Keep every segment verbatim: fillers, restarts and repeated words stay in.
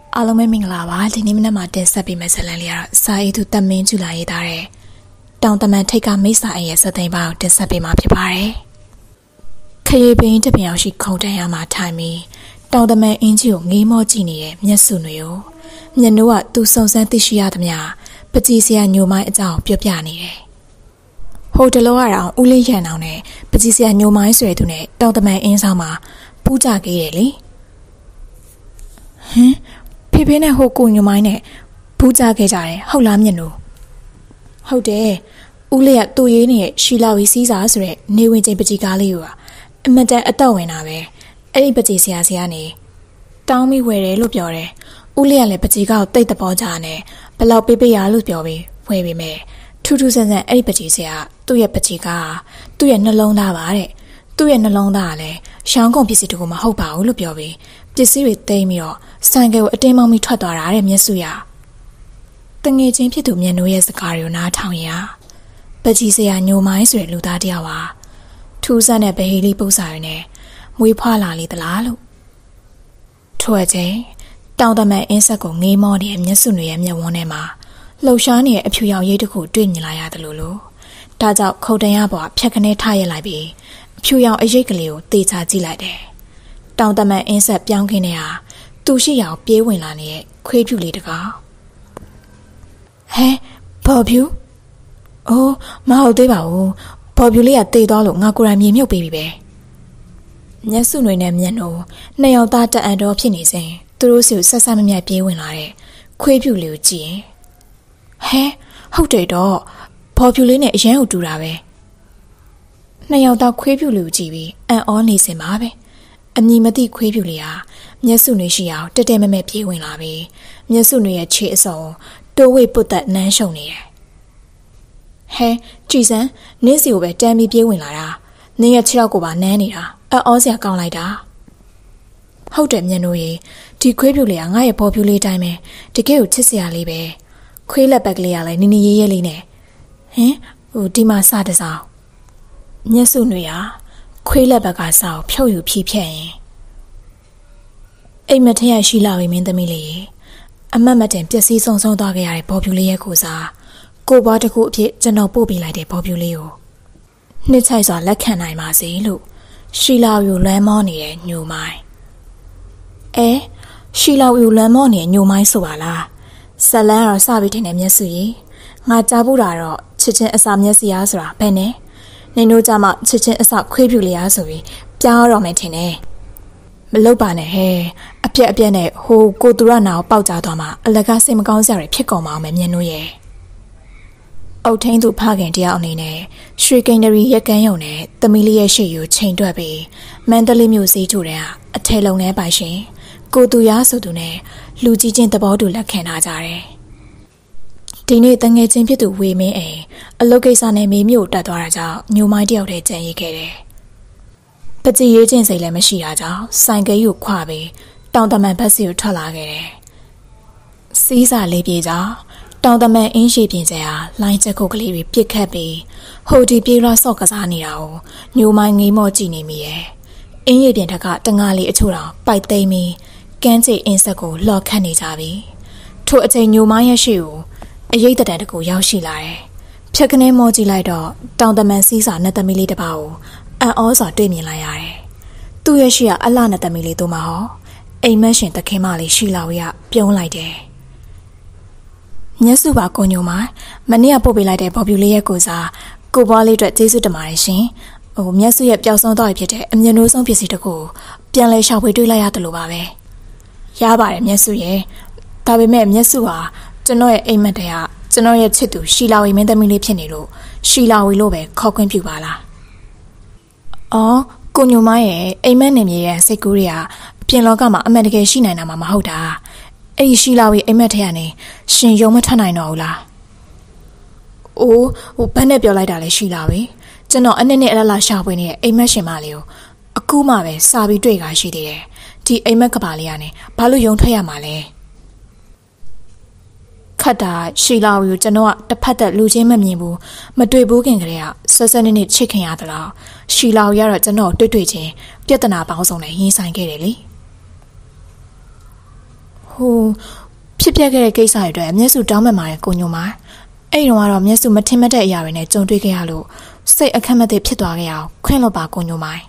အားလုံးပဲမင်္ဂလာပါဒီနေ့မနက်မှာတင်ဆက်ပေးမယ့်ဇာတ်လမ်းလေးကတော့စာရေးသူတမင်းကျူလာရေးသားတဲ့တောင်တမန်ထိတ်ကမိစ္ဆာအရဲ့စသိမ်းပါကိုတင်ဆက်ပေးမှာဖြစ်ပါတယ်ခရီးပင်တပြန်ရောက်ရှိခုံတန်းရမှာထိုင်ပြီးတောင်တမန်အင်းကြီးကိုငေးမောကြည့်နေတဲ့မျက်စုံတွေကိုမျက်နှာကသူစုံစမ်းသိရှိရသမျှပကြီးစရာညိုမိုင်းအကြောင်းပြောပြနေတယ်ဟိုတလောကတော့ဦးလေးရန်အောင်နဲ့ပကြီးစရာညိုမိုင်းဆွဲသူနဲ့တောင်တမန်အင်းဆောင်မှာပူးကြခဲ့တယ်လေဟင်ဖေဖေနဲ့ဟိုကိုညိုမိုင်းနဲ့ပူးကြခဲ့ကြတယ်ဟုတ်လားမျက်နှာဟုတ်တယ်ဦးလေးကတူရေးနဲ့ရှီလာဝီစီးစာဆိုတဲ့နေဝင်ချင်းပကြီးကားလေးကအမတန်အတော့ဝင်တာပဲအဲ့ဒီပကြီးဆရာဆရာနေတောင်းပြီးဝယ်တယ်လို့ပြောတယ်ဦးလေးကလည်းပကြီးကားကိုတိတ်တပေါ်ကြနဲ့ဘလောက်ပေးပေးရလို့ပြောပြီးဝယ်ပေးမယ်ထူးထူးဆန်းဆန်းအဲ့ဒီပကြီးဆရာသူ့ရဲ့ပကြီးကားသူ့ရဲ့နှလုံးသားပါတဲ့သူ့ရဲ့နှလုံးသားကလည်းရှောင်းကုန်ပစ္စည်းတကူမဟုတ်ပါဘူးလို့ပြောပြီးပစ္စည်းတွေသိမ်းပြီးတော့ဆိုင်ကယ်ကိုအတင်းမောင်းပြီးထွက်သွားတာတဲ့မျက်စုရတငယ်ချင်းဖြစ်သူမျက်နှာရဲ့စကားတွေကိုနားထောင်ရပကြီးဆရာညိုမိုင်းဆိုတဲ့လူသားတယောက်ပါထူးဆန်းတဲ့ဗဟေလိပု္ပ္ပစာရင်းနဲ့မွေးဖွားလာလေသလားလို့ထို့အချိန်တောင်တမန်အင်းဆက်ကိုငေးမောနေတဲ့မျက်စုတွေရဲ့မျက်ဝန်းထဲမှာလှုပ်ရှားနေတဲ့အဖြူရောင်ရိပ်တစ်ခုတွေ့မြင်လာရတယ်လို့လို့ဒါကြောင့်ခုတ်တန်းရပေါ်ဖြတ်ခနဲထားရလိုက်ပြီးအဖြူရောင်အရိပ်ကလေးကိုတေချာကြည့်လိုက်တယ်တောင်တမန်အင်းဆက်ပြောင်းခင်းနေတာသူရှိရာပြေးဝင်လာနေတဲ့ခွေးဖြူလေးတကောင်ဟဲဘော်ဖြူအိုးမဟုတ်သေးပါဘူးဘော်ဖြူလေးကတေသွားလို့ငါကိုယ်တိုင်မြေမြုပ်ပေးပြီပဲမျက်စုတွေနဲ့မျက်နှာနှစ်ယောက်သားတက်အံတော်ဖြစ်နေစဉ်သူတို့စီကိုဆက်ဆက်မမြတ်ပြေးဝင်လာတဲ့ခွေးဖြူလေးကိုကြည့်ရင်ဟဲဟုတ်တယ်တော့ဘော်ဖြူလေးနဲ့အရန်ကိုတူတာပဲနှစ်ယောက်သားခွေးဖြူလေးကိုကြည့်ပြီးအံ့ဩနေစင်ပါပဲအမည်မသိခွေးဖြူလေးဟာမျက်စုတွေရှိအောင်တက်တက်မမဲ့ပြေးဝင်လာပြီးမျက်စုတွေရဲ့ခြေအစုံတိုးဝိပုတ်သက်နမ်းရှုံနေတယ်ဟဲကြည်စမ်းနင်းစီကိုပဲတမ်းပြီးပြေးဝင်လာတာနင်းရဲ့ခြေထောက်ကိုပါနမ်းနေတာအံ့ဩစရာကောင်းလိုက်တာဟုတ်တယ်မျက်နှာရည်ဒီခွေးဖြူလေးကငါ့ရဲ့ဘော်ဖြူလေးတိုင်းပဲတကယ်ကိုချစ်စရာလေးပဲခွေးလက်ပက်ကလေးကလည်းနီနီရေးရေးလေးနဲ့ဟင်ဟိုဒီမှာစတစောင်းမျက်စုတွေဟာခွေးလက်ဘက်ကစောင်းဖြုတ်ယူဖြီးဖြက်ရင်အိမ်မထရရှိလာပြီမင်းသမီးလေးအမတ်မတင်ပျက်စီးဆုံးဆုံးသွားခဲ့ရတဲ့ဘော်ဖြူလေးရဲ့ကိုစားကိုဘွားတစ်ခုအဖြစ်ကျွန်တော်ပို့ပေးလိုက်တဲ့ဘော်ဖြူလေးကိုနှစ်ချိုက်စွာလက်ခံနိုင်ပါစေလို့ရှီလာဝီကိုလွမ်းမောနေတဲ့ညိုမိုင်းအဲရှီလာဝီကိုလွမ်းမောနေတဲ့ညိုမိုင်းဆိုပါလားဇလန်းကတော့စပြီးထင်တယ်မျက်စုကြီးငါကြားဖို့တာတော့ချစ်ချင်းအစာမျက်စိအားဆိုတာဘယ်နဲ့နေတို့ကြမှာချစ်ချင်းအစာခွေးဖြူလေးအားဆိုပြီးပြောင်းတော့မယ်ထင်တယ်မလုပ်ပါနဲ့ဟဲ့အပြက်အပြက်နဲ့ဟိုကိုသူရနာကိုပေါက်ကြသွားမှာအလကားစိတ်မကောင်းစရာတွေဖြစ်ကုန်ပါအောင်မယ်မြင်လို့ရဲ့အုတ်ထင်းသူဖခင်တယောက်အနေနဲ့ရွှေကိန်းဒရီရက်ကန်းယုံနဲ့သမီးလေးရဲ့ရှေ့ကိုချိန်တွက်ပြီးမန္တလေးမြို့စီးထူတဲ့အထဲလုံးထဲပိုင်ရှင်ကိုသူရဆိုသူနဲ့လူကြီးချင်းသဘောတူလက်ခံထားကြတယ်ဒီနေ့တငယ်ချင်းဖြစ်သူဝေမင်းအိမ်အလုတ်ကိစ္စနဲ့မေမျိုးတက်သွားတာကြောင့်ညိုမိုင်းတယောက်တည်းကြံရိတ်ခဲ့တယ်ပကြည်ရေးချင်းစိတ်လည်းမရှိတာကြောင့်ဆိုင်ကယ်ကိုခွာပြီးတောင်တမန်ဘက်စီကိုထွက်လာခဲ့တယ်စီးစာလေးပြေကြောင့်တောင်တမန်အင်းရှိပြင်စရာလိုင်းချက်ခုတ်ကလေးတွေပြစ်ခတ်ပြီးဟိုဒီပြေးရဆော့ကစားနေတာကိုညိုမိုင်းငေးမော့ကြည့်နေမိရဲ့အင်းရပြင်ထက်ကတငါလေးအချို့တောင်ပိုက်သိမ်းပြီးကန်းချေအင်းဆက်ကိုလှော်ခတ်နေကြပြီထို့အချိန်ညိုမိုင်းရဲ့ရှေ့ကိုအရေးတတန်တကူရောက်ရှိလာတယ်ဖြက်ကနေမော့ကြည့်လိုက်တော့တောင်တမန်စီးစာနဲ့သမီးလေးတစ်ပါးကိုအံ့ဩစွာတွေ့မြင်လိုက်ရတယ်သူ့ရဲ့ရှေ့ကအလှနဲ့သမီးလေးတို့မှဟောအိမ်မက်ရှင်တခင်မလေးရှိလာဝရပြုံးလိုက်တယ်မျက်စုပါကိုညိုမိုင်းမနေ့ကပို့ပေးလိုက်တဲ့ဘော်ဖြူလေးရဲ့ကိုစားကိုဘွားလေးအတွက်ကျေးဇူးတင်ပါတယ်ရှင်ဟိုမျက်စုရဲ့ပျောက်ဆုံးသွားပြီဖြစ်တဲ့အမြင်လို့ဆုံးပစ္စည်းတကူပြန်လဲရှာဖွေတွေ့လိုက်ရတယ်လို့ပါပဲရပါတယ်မျက်စုရဲ့ဒါပေမဲ့မျက်စုဟာကျွန်တော်ရဲ့အိမ်မက်တည်းကကျွန်တော်ရဲ့ချစ်သူရှီလာဝီမင်းသမီးလေးဖြစ်နေလို့ရှီလာဝီလို့ပဲခေါ်ခွင့်ပြုပါလားအော်ကိုညိုမိုင်းရဲ့အိမ်မက်နေမြေရဲ့စိတ်ကူးတွေကပြင်လောကမှာအမှန်တကယ်ရှိနိုင်တာမှမဟုတ်တာအဲ့ဒီရှီလာဝီအိမ်မက်ထဲကနေရှင်ယုံမထွက်နိုင်တော့ဘူးလားအိုးဟိုဘန်းနဲ့ပြောလိုက်တာလဲရှီလာဝီကျွန်တော်အနည်းနဲ့အလလရှာဖွေနေတဲ့အိမ်မက်ရှင်မလေးကိုအခုမှပဲစာပြီးတွေ့တာရှိသေးတယ်ဒီအိမ်မက်ကပါလေးကနေဘာလို့ယုံထွက်ရမှာလဲခတ်တာရှီလာဝီကိုကျွန်တော်ကတစ်ဖက်သက်လူချင်းမမြင်ဘူးမတွေ့ဘူးခင်ကလေးကဆွဆွနေနေချစ်ခင်ရသလားရှီလာဝီကတော့ကျွန်တော်တွေ့တွေ့ချင်းပြဿနာပေါင်းစုံနဲ့ရင်ဆိုင်ခဲ့တယ်လေဟဟိုဖြစ်ပျက်ခဲ့တဲ့ကိစ္စတွေအတွက်မျက်စုတောင်းပန်ပါတယ်ကိုညိုမိုင်းအဲ့တုန်းကတော့မျက်စုမထင်မှတ်တဲ့အရာတွေနဲ့ကြုံတွေ့ခဲ့ရလို့စိတ်အခက်မသိဖြစ်သွားခဲ့ရအောင်ခွင့်လွှတ်ပါကိုညိုမိုင်း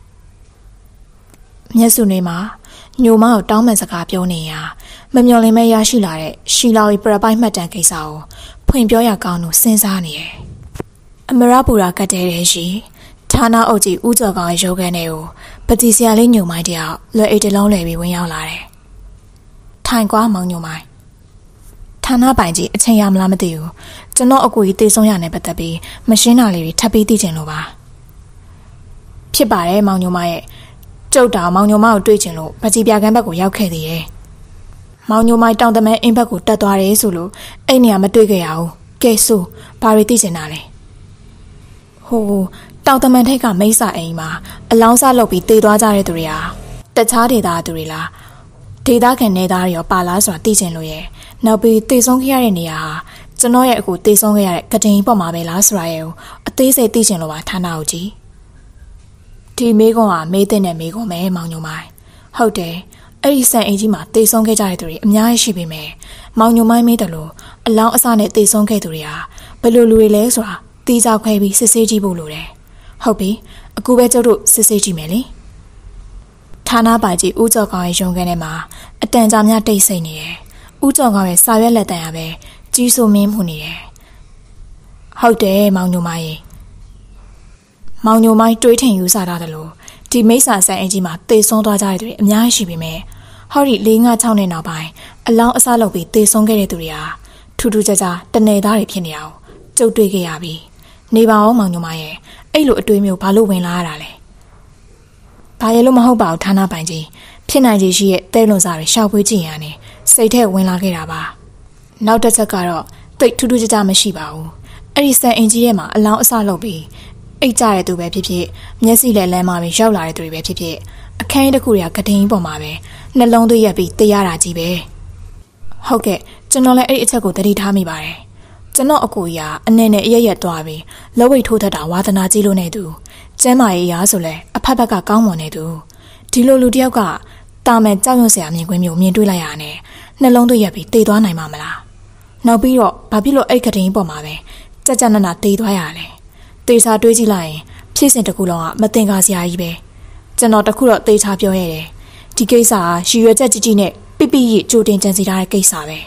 မျက်စုနေမှာညိုမကိုတောင်းပန်စကားပြောနေရမမျှော်လင့်မဲ့ရရှိလာတဲ့ရှီလာဝီပရပိုက်မှတ်တမ်းကိစ္စကိုဖွင့်ပြောရကောင်းလို့စဉ်းစားနေတယ်အမရပူရာကတ်တဲတဲ့ရှိဌာနအုပ်ကြီးဦးကျော်ကောင်ရဲ့ရုပ်ခန်းထဲကိုပတိဆရာလေးညိုမိုင်းတယောက်လွယ်အိတ်တလုံးလဲပြီးဝင်ရောက်လာတယ်ထိုင်ကွာမောင်ညိုမိုင်းဌာနပိုင်ကြီးအချိန်ရမလားမသိဘူးကျွန်တော်အကူကြီးတေဆုံးရနေပတ်သက်ပြီးမရှင်းတာလေးတွေထပ်ပြီးသိချင်လို့ပါဖြစ်ပါတယ်မောင်ညိုမိုင်းရဲ့ကျုပ်တော်မောင်ညိုမိုင်းကိုတွေ့ချင်လို့ပကြီးပြကန်းဘက်ကိုရောက်ခဲ့သေးတယ်မောင်ညိုမိုင်းတောင်တမဲအင်းဘက်ကိုတက်သွားတယ်ဆိုလို့အဲ့နေရာမတွေ့ခဲ့ရဘူးကဲဆိုဘာတွေသိချင်တာလဲဟိုတောင်တမန်ထိတ်ကမိတ်ဆာအိမ်မှာအလောင်းစားလုပ်ပြီးတေသွားကြတဲ့သူတွေဟာတခြားဒေသသူတွေလားဒေသခံနေသားတွေရောပါလားဆိုတာသိချင်လို့ရဲ့နောက်ပြီးတေဆုံးခဲ့ရတဲ့နေရာဟာကျွန်တော်ရဲ့အခုတေဆုံးခဲ့ရတဲ့ကတိန်ပေါ်မှာပဲလားဆိုတာရဲ့အသေးစိတ်သိချင်လို့ပါဌာနကိုကြီးဒီမေကွန်ဟာမေးတဲ့နဲ့မေကွန်ပဲမောင်ညိုမိုင်းဟုတ်တယ်အဲ့ဒီဆန်အိမ်ကြီးမှာတေဆုံးခဲ့ကြတဲ့သူတွေအများကြီးရှိပေမဲ့မောင်ညိုမိုင်းမေးတယ်လို့အလောင်းအစနဲ့တေဆုံးခဲ့သူတွေဟာဘယ်လိုလူတွေလဲဆိုတာတီးကြခွဲပြီးစစ်ဆေးကြည့်ဖို့လိုတယ်ဟုတ်ပြီအခုပဲကျုပ်တို့စစ်ဆေးကြည့်မယ်လေဌာနပါကြီးဦးကျော်ကောင်ရဲ့ရုံခန်းထဲမှာအတန်ကြာများတိတ်ဆိတ်နေတယ်ဦးကျော်ကောင်ရဲ့စာရွက်လက်တံရပဲကြီးစိုးမင်းမှုနေတယ်ဟုတ်တယ်မောင်ညိုမိုင်းမောင်ညိုမိုင်းတွေးထင်ယူဆထားတယ်လို့ဒီမိစ္ဆာဆန်အင်ကြီးမှာတေဆုံးသွားကြတဲ့သူတွေအများကြီးရှိပေမဲ့ဟောဒီ၄၅၆နှစ်နောက်ပိုင်းအလောင်းအစားလုပ်ပြီးတေဆုံးခဲ့တဲ့သူတွေဟာထူးထူးခြားခြားတနေသားတွေဖြစ်နေအောင်ကြုံတွေ့ခဲ့ရပြီနေပါအောင်မောင်ညိုမိုင်းရဲ့အဲ့လိုအတွေးမျိုးဘာလို့ဝင်လာရတာလဲဘာရဲ့လို့မဟုတ်ပါဘူးဌာနပိုင်ကြီးဖြစ်နိုင်ခြေရှိရဲ့တဲလွန်စားတွေရှောက်ပွေးကြည့်ရနေစိတ်ထဲဝင်လာခဲ့တာပါနောက်တစ်ချက်ကတော့တိတ်ထူးထူးခြားခြားမရှိပါဘူးအဲ့ဒီဆန်အင်ကြီးထဲမှာအလောင်းအစားလုပ်ပြီးအိတ်ကြတဲ့သူပဲဖြစ်ဖြစ်မျက်စိလဲလမ်းမှာပဲရောက်လာတဲ့သူတွေပဲဖြစ်ဖြစ်အခန်းတစ်ခုတွေကကတိန်ပေါ်မှာပဲနှလုံးသွေးရက်ပြီးတေးရတာကြီးပဲဟုတ်ကဲ့ကျွန်တော်လည်းအဲ့ဒီအချက်ကိုသတိထားမိပါတယ်ကျွန်တော်အကူကြီးကအနေနဲ့အရရက်သွားပြီးလက်ဝိတ်ထိုးထက်တာဝါသနာကြီးလို့နေသူကျမ်းမာရေးရာဆိုလဲအဖက်ဘက်ကကောင်းမွန်နေသူဒီလိုလူတယောက်ကတာမန်ကြောက်ရွံ့စရာမြင်ကွင်းမျိုးမြင်တွေ့လိုက်ရတဲ့နှလုံးသွေးရက်ပြီးတေးသွားနိုင်မှာမလားနောက်ပြီးတော့ဘာဖြစ်လို့အဲ့ကတိန်ပေါ်မှာပဲကြက်ကြက်နက်နက်တေးသွားရလဲတေးစားတွေးကြည့်လိုက်ရင်ဖြစ်စဉ်တစ်ခုလုံးကမတင်ကားစရာကြီးပဲကျွန်တော်တခုတော့တေးချပြောရတယ်ဒီကိစ္စဟာရည်ရွယ်ချက်ကြီးကြီးနဲ့ပိပိရကြိုတင်ကြံစီထားတဲ့ကိစ္စပဲ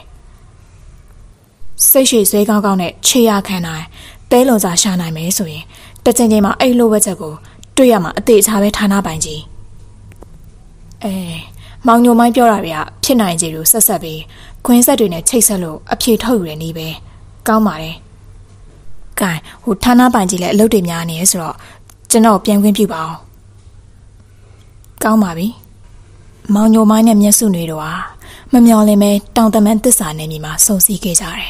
စိတ်ရှိဆွဲကောင်းကောင်းနဲ့ခြေရခံနိုင်တဲလွန်စာရှာနိုင်မယ်ဆိုရင်တချိန်ချိန်မှာအဲ့လိုဝက်ချက်ကိုတွေ့ရမှာအသေးချာပဲဌာနပိုင်ကြီးအဲမောင်ညိုမိုင်းပြောတာတွေကဖြစ်နိုင်ကြလို့ဆက်ဆက်ပြီးခွင်းဆက်တွေနဲ့ချိတ်ဆက်လို့အဖြေထုတ်ယူရနေပဲကောင်းပါတယ်ကဲဟိုဌာနပိုင်ကြီးလည်းအလုပ်တွေများနေရဆိုတော့ကျွန်တော်ပြန်ခွင့်ပြုပါအောင်ကောင်းပါပြီမောင်ညိုမိုင်းနဲ့မျက်စုတွေတော့မမျော်လင့်ပဲတောင်တမန်သစ္စာနယ်မြေမှာစုံစည်းခဲ့ကြတယ်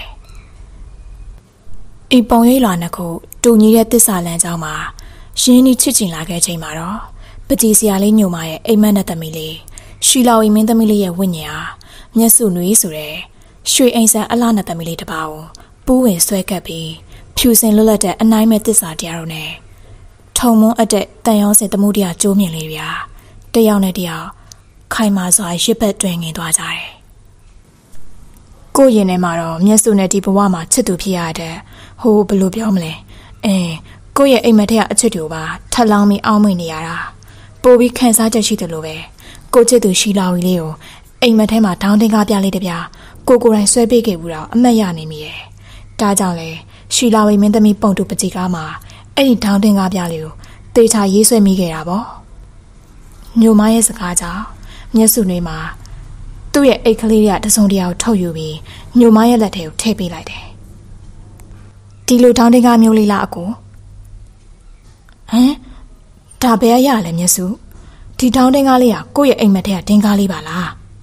။အိပုံရိပ်လွာနှစ်ခုတူညီတဲ့သစ္စာလမ်းကြောင်းမှာရင်းနှီးချစ်ချင်လာခဲ့ချိန်မှာတော့ပကြီးစရာလေးညိုမရဲ့အိမ်မက်နဲ့သမီးလေးရှီလာဝီမင်းသမီးလေးရဲ့ဝိညာဉ်ဟာမျက်စုနွေးဆိုတဲ့ရွှေအိမ်ဆန်အလှနဲ့သမီးလေးတစ်ပါးကိုပူးဝင်ဆွဲကပ်ပြီးဖြူစင်လွတ်လပ်တဲ့အနိုင်မဲ့သစ္စာတရားတို့နဲ့ထုံမွန်းအတဲ့တန်ရောစင်သမှုတရားကျိုးမြင့်လေးဗျာတယောက်နဲ့တယောက်ခိုင်မာစွာရစ်ပတ်တွင်ငင်သွားကြတယ်ကိုရင်ထဲမှာတော့မျက်စုနဲ့ဒီဘဝမှာချစ်သူဖြစ်ရတဲ့ဟိုဘယ်လိုပြောမလဲအင်းကိုရဲ့အိမ်မက်ထက်အချစ်တူပါထပ်လောင်းပြီးအောင်းမိနေရတာပိုပြီးခံစားချက်ရှိတယ်လို့ပဲကိုချစ်သူရှီလာဝီလေးကိုအိမ်မက်ထဲမှာဒေါင်းတင်ကားပြလေးတစ်ပြာကိုကိုယ်တိုင်ဆွဲပေးခဲ့ဘူးတော့အမတ်ရနေမိတယ်ဒါကြောင့်လေရှီလာဝီမင်းသမီးပုံတူပကြီးကားမှာအဲ့ဒီဒေါင်းတင်ကားပြလေးကိုတေချာရေးဆွဲမိခဲ့တာပေါ့ညိုမရဲ့စကားကြောင့်မျက်စုတွေမှာသူ့ရဲ့အိတ်ကလေးရတစုံတရာကိုထုတ်ယူပြီးညိုမရဲ့လက်ထဲကိုထည့်ပေးလိုက်တယ်ဒီလိုထောင်းတင်ကားမျိုးလေးလားအကိုဟမ်ဒါဘယ်ရရလဲမျက်စုဒီထောင်းတင်ကားလေးကကိုယ့်ရဲ့အိမ်မက်ထဲကတင်ကားလေးပါလား